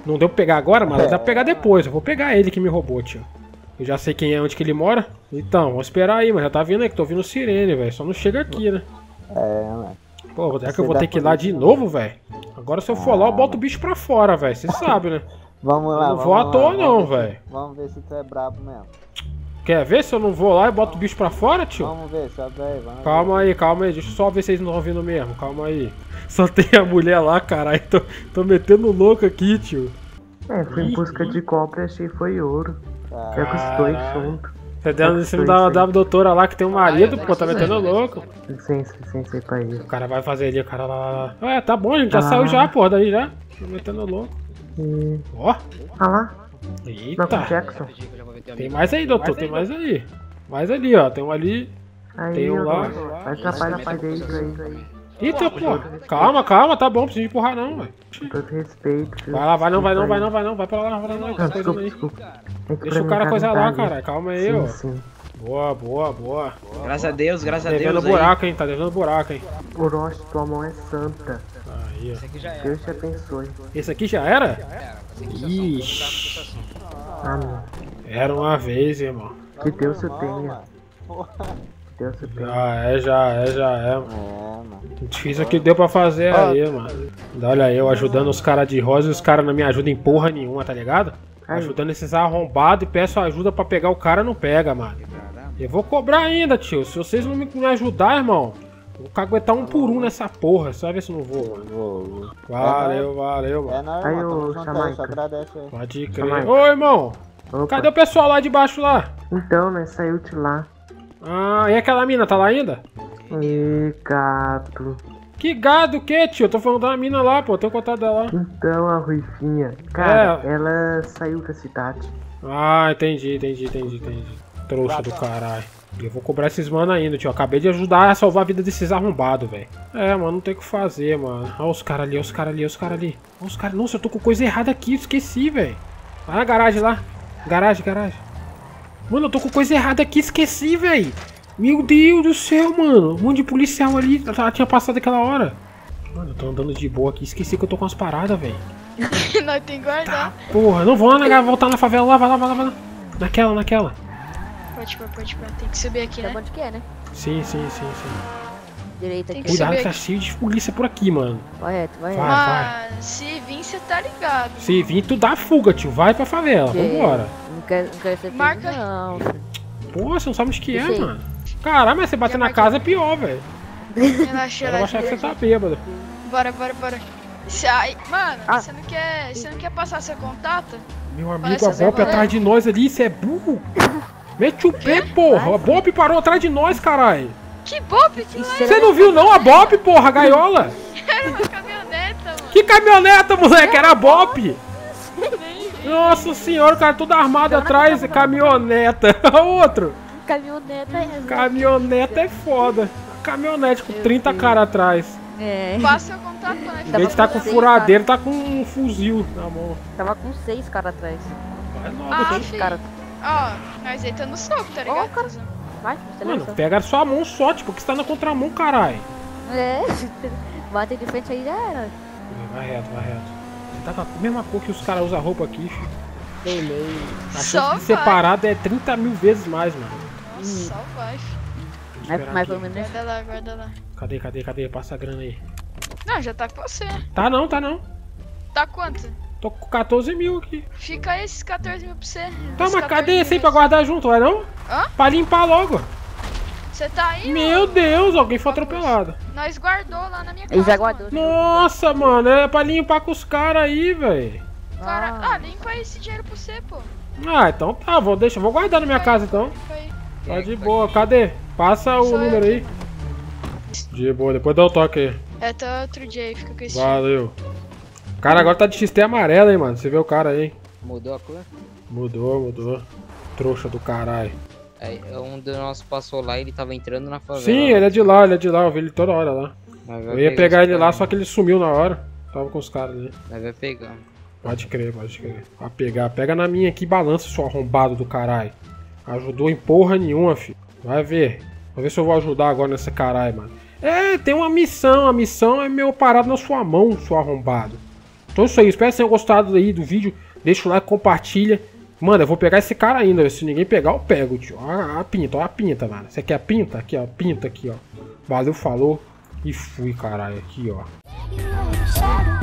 Não deu pra pegar agora, mas dá pra pegar depois. Eu vou pegar ele que me roubou, tio. Eu já sei quem é, onde que ele mora. Então, vamos esperar aí, mas já tá vindo aí, que tô ouvindo sirene, velho. Só não chega aqui, né? É, mano. Pô, será que eu vou ter que ir lá de novo, velho? Agora se eu for lá, eu boto o bicho pra fora, velho. Você sabe, né? Vamos lá, eu não vamos vou à lá, toa vamos não, ver se- velho. Vamos ver se tu é brabo mesmo. Quer ver se eu não vou lá e boto o bicho pra fora, tio? Vamos ver, sobe aí, vamos Calma aí, calma aí. Deixa eu só ver se vocês não estão ouvindo mesmo. Calma aí. Só tem a mulher lá, caralho. Tô, tô metendo louco aqui, tio. É, fui em busca de cobre e achei foi ouro. Pega os dois juntos. Você dando em cima da, da doutora lá que tem um marido, pô, tá metendo louco. Licença, licença aí pra ele. O cara vai fazer ali, o cara lá, lá, lá. É, tá bom, a gente já Ah. saiu já, porra, daí já. Tô metendo louco. E... Ó. Ah lá. Eita. Michael Jackson. Tem mais aí, doutor, tem mais aí. Mais ali, ó, tem um ali. Aí, Tem um lá. ó, vai atrapalhar direito aí. Eita, pô. Calma, calma, tá bom, não precisa empurrar não, velho. Todo respeito. Vai lá, vai não, vai não, vai não, vai não, vai pra lá, vai pra lá, Não, tá coisa desculpa, aí. desculpa. É que Deixa pra o cara mim coisar tá lá, ali. cara, calma aí, Sim, ó. sim. Boa, boa, boa. Graças a Deus, graças a Devendo Deus aí. buraco, hein, tá devendo buraco, hein. Orochi, tua mão é santa. Aí, ó. Deus te abençoe. Esse aqui já era? Ixi. Ah, não. Era uma vez, irmão. Que Deus o tenha. Que Deus o tenha. Já é, já é, já é, mano. Difícil que deu pra fazer aí, mano. Olha eu ajudando os caras de rosa e os caras não me ajudam em porra nenhuma, tá ligado? Ajudando esses arrombados e peço ajuda pra pegar o cara, não pega, mano. Eu vou cobrar ainda, tio. Se vocês não me me ajudar, irmão, eu vou caguetar um por um nessa porra. Só ver se não vou, mano. Valeu, valeu, mano. É nóis, Aí, mano. ô, Tamo junto aí, Jamaica. só agradece aí. Pode crer. Jamaica. Ô, irmão. Opa. Cadê o pessoal lá de baixo lá? Então, né, saiu de lá. Ah, e aquela mina, tá lá ainda? E gato. Que gado o que, tio? Eu tô falando da mina lá, pô. Eu tenho contato dela lá. Então, a Ruivinha. Cara, É. ela saiu da cidade. Ah, entendi, entendi, entendi, entendi. Trouxa do caralho. Eu vou cobrar esses mano ainda, tio. Acabei de ajudar a salvar a vida desses arrombados, velho. É, mano, não tem o que fazer, mano. Olha os caras ali, olha os caras ali, olha os caras ali. Olha os caras. Nossa, eu tô com coisa errada aqui, esqueci, velho. Vai na garagem lá. Garagem, garagem. Mano, eu tô com coisa errada aqui, esqueci, velho. Meu Deus do céu, mano. Um monte de policial ali. Ela tinha passado aquela hora. Mano, eu tô andando de boa aqui. Esqueci que eu tô com umas paradas, velho. Nós tem que guardar. Porra, não vou lá na, voltar na favela lá, vai lá, vai lá, vai lá. Naquela, naquela. Pode pôr, pode pôr. Tem que subir aqui, né? Onde que é, né? Sim, sim, sim, sim. Direita aqui. Cuidado subir que tá aqui. cheio de polícia por aqui, mano. Vai reto, vai reto. Vai, vai. Mas se vir, você tá ligado. Se vir, tu dá fuga, tio. Vai pra favela, Que- vambora. Não quero, não quero ser Marca. preso, não. Pô, você não sabe onde que é, Deixa aí. mano. Caralho, mas você bater na casa é pior, velho. Relaxa, Eu vou achar que relaxa. você tá bêbado. Bora, bora, bora. Se, ai, mano, Ah. você não quer. Você não quer passar seu contato? Meu Olha amigo, essa a Bob zebra. atrás de nós ali, você é burro. Mete o pé, porra. A Bob parou atrás de nós, caralho. Que bobe, que lá Você não viu não a Bob, porra, a gaiola? era uma caminhoneta, mano. Que caminhoneta, moleque? Era a Bob. Nossa senhora, o cara todo armado atrás, caminhoneta. Outro. Caminhoneta é. Caminhoneta é foda. Caminhonete com trinta caras atrás. É. Passa o contato pra nós. Em vez de estar com seis furadeiro, tá com um fuzil na mão. Tava com seis caras atrás. Vai logo, Ah, tio. Seis caras. Ó, nós aí tá no soco, tá ligado? cuzão? Vai, Mano, aceleração. pega a sua mão só, tipo, que você tá na contramão, caralho. É. Bater de frente aí já era. Vai reto, vai reto. Você tá com a mesma cor que os caras usam roupa aqui, filho. Beleza. A Só chance de ser vai. parado é trinta mil vezes mais, mano. Nossa, só vai. filho. Esperar Mas, mas aqui. pelo menos. Guarda lá, guarda lá. Cadê, cadê, cadê? Passa a grana aí. Não, já tá com você. Tá não, tá não. Tá quanto? Tô com quatorze mil aqui. Fica aí esses quatorze mil pra você. Tá, Esses mas cadê quatorze esse aí mil. pra guardar junto, vai não? Hã? Pra limpar logo. Você tá aí, Meu mano? Deus, alguém foi atropelado. Nós guardou lá na minha casa. Ele já guardou. Nossa, mano, é pra limpar com os caras aí, velho. Mano. Cara, ah, limpa aí esse dinheiro pra você, pô. Ah, então tá, vou, deixa, vou guardar na minha casa então. Limpa aí. Tá de boa, cadê? Passa o Sou eu número aí. De boa, depois dá o toque aí. É, tá outro dia aí, fica com esse. Valeu. O cara agora tá de X T amarelo, hein, mano. Você vê o cara aí, hein? Mudou a cor? Mudou, mudou. Trouxa do caralho. Aí, um dos nossos passou lá e ele tava entrando na favela. Sim, ele é de lá, ele é de lá. Eu vi ele toda hora lá. Nós vai Eu ia pegar pegar os ele lá, caras. só que ele sumiu na hora. Tava com os caras ali. Nós vai pegar. Pode crer, pode crer. Vai pegar. Pega na minha aqui e balança, seu arrombado do caralho. Ajudou em porra nenhuma, filho. Vai ver. Vou ver se eu vou ajudar agora nessa caralho, mano. É, tem uma missão. A missão é meu parado na sua mão, seu arrombado. Então é isso aí, espero que vocês tenham gostado aí do vídeo. Deixa o like, compartilha. Mano, eu vou pegar esse cara ainda. Se ninguém pegar, eu pego, tio. Olha a pinta, olha a pinta, mano. Você quer a pinta? Aqui, ó. Pinta aqui, ó. Valeu, falou. E fui, caralho. Aqui, ó.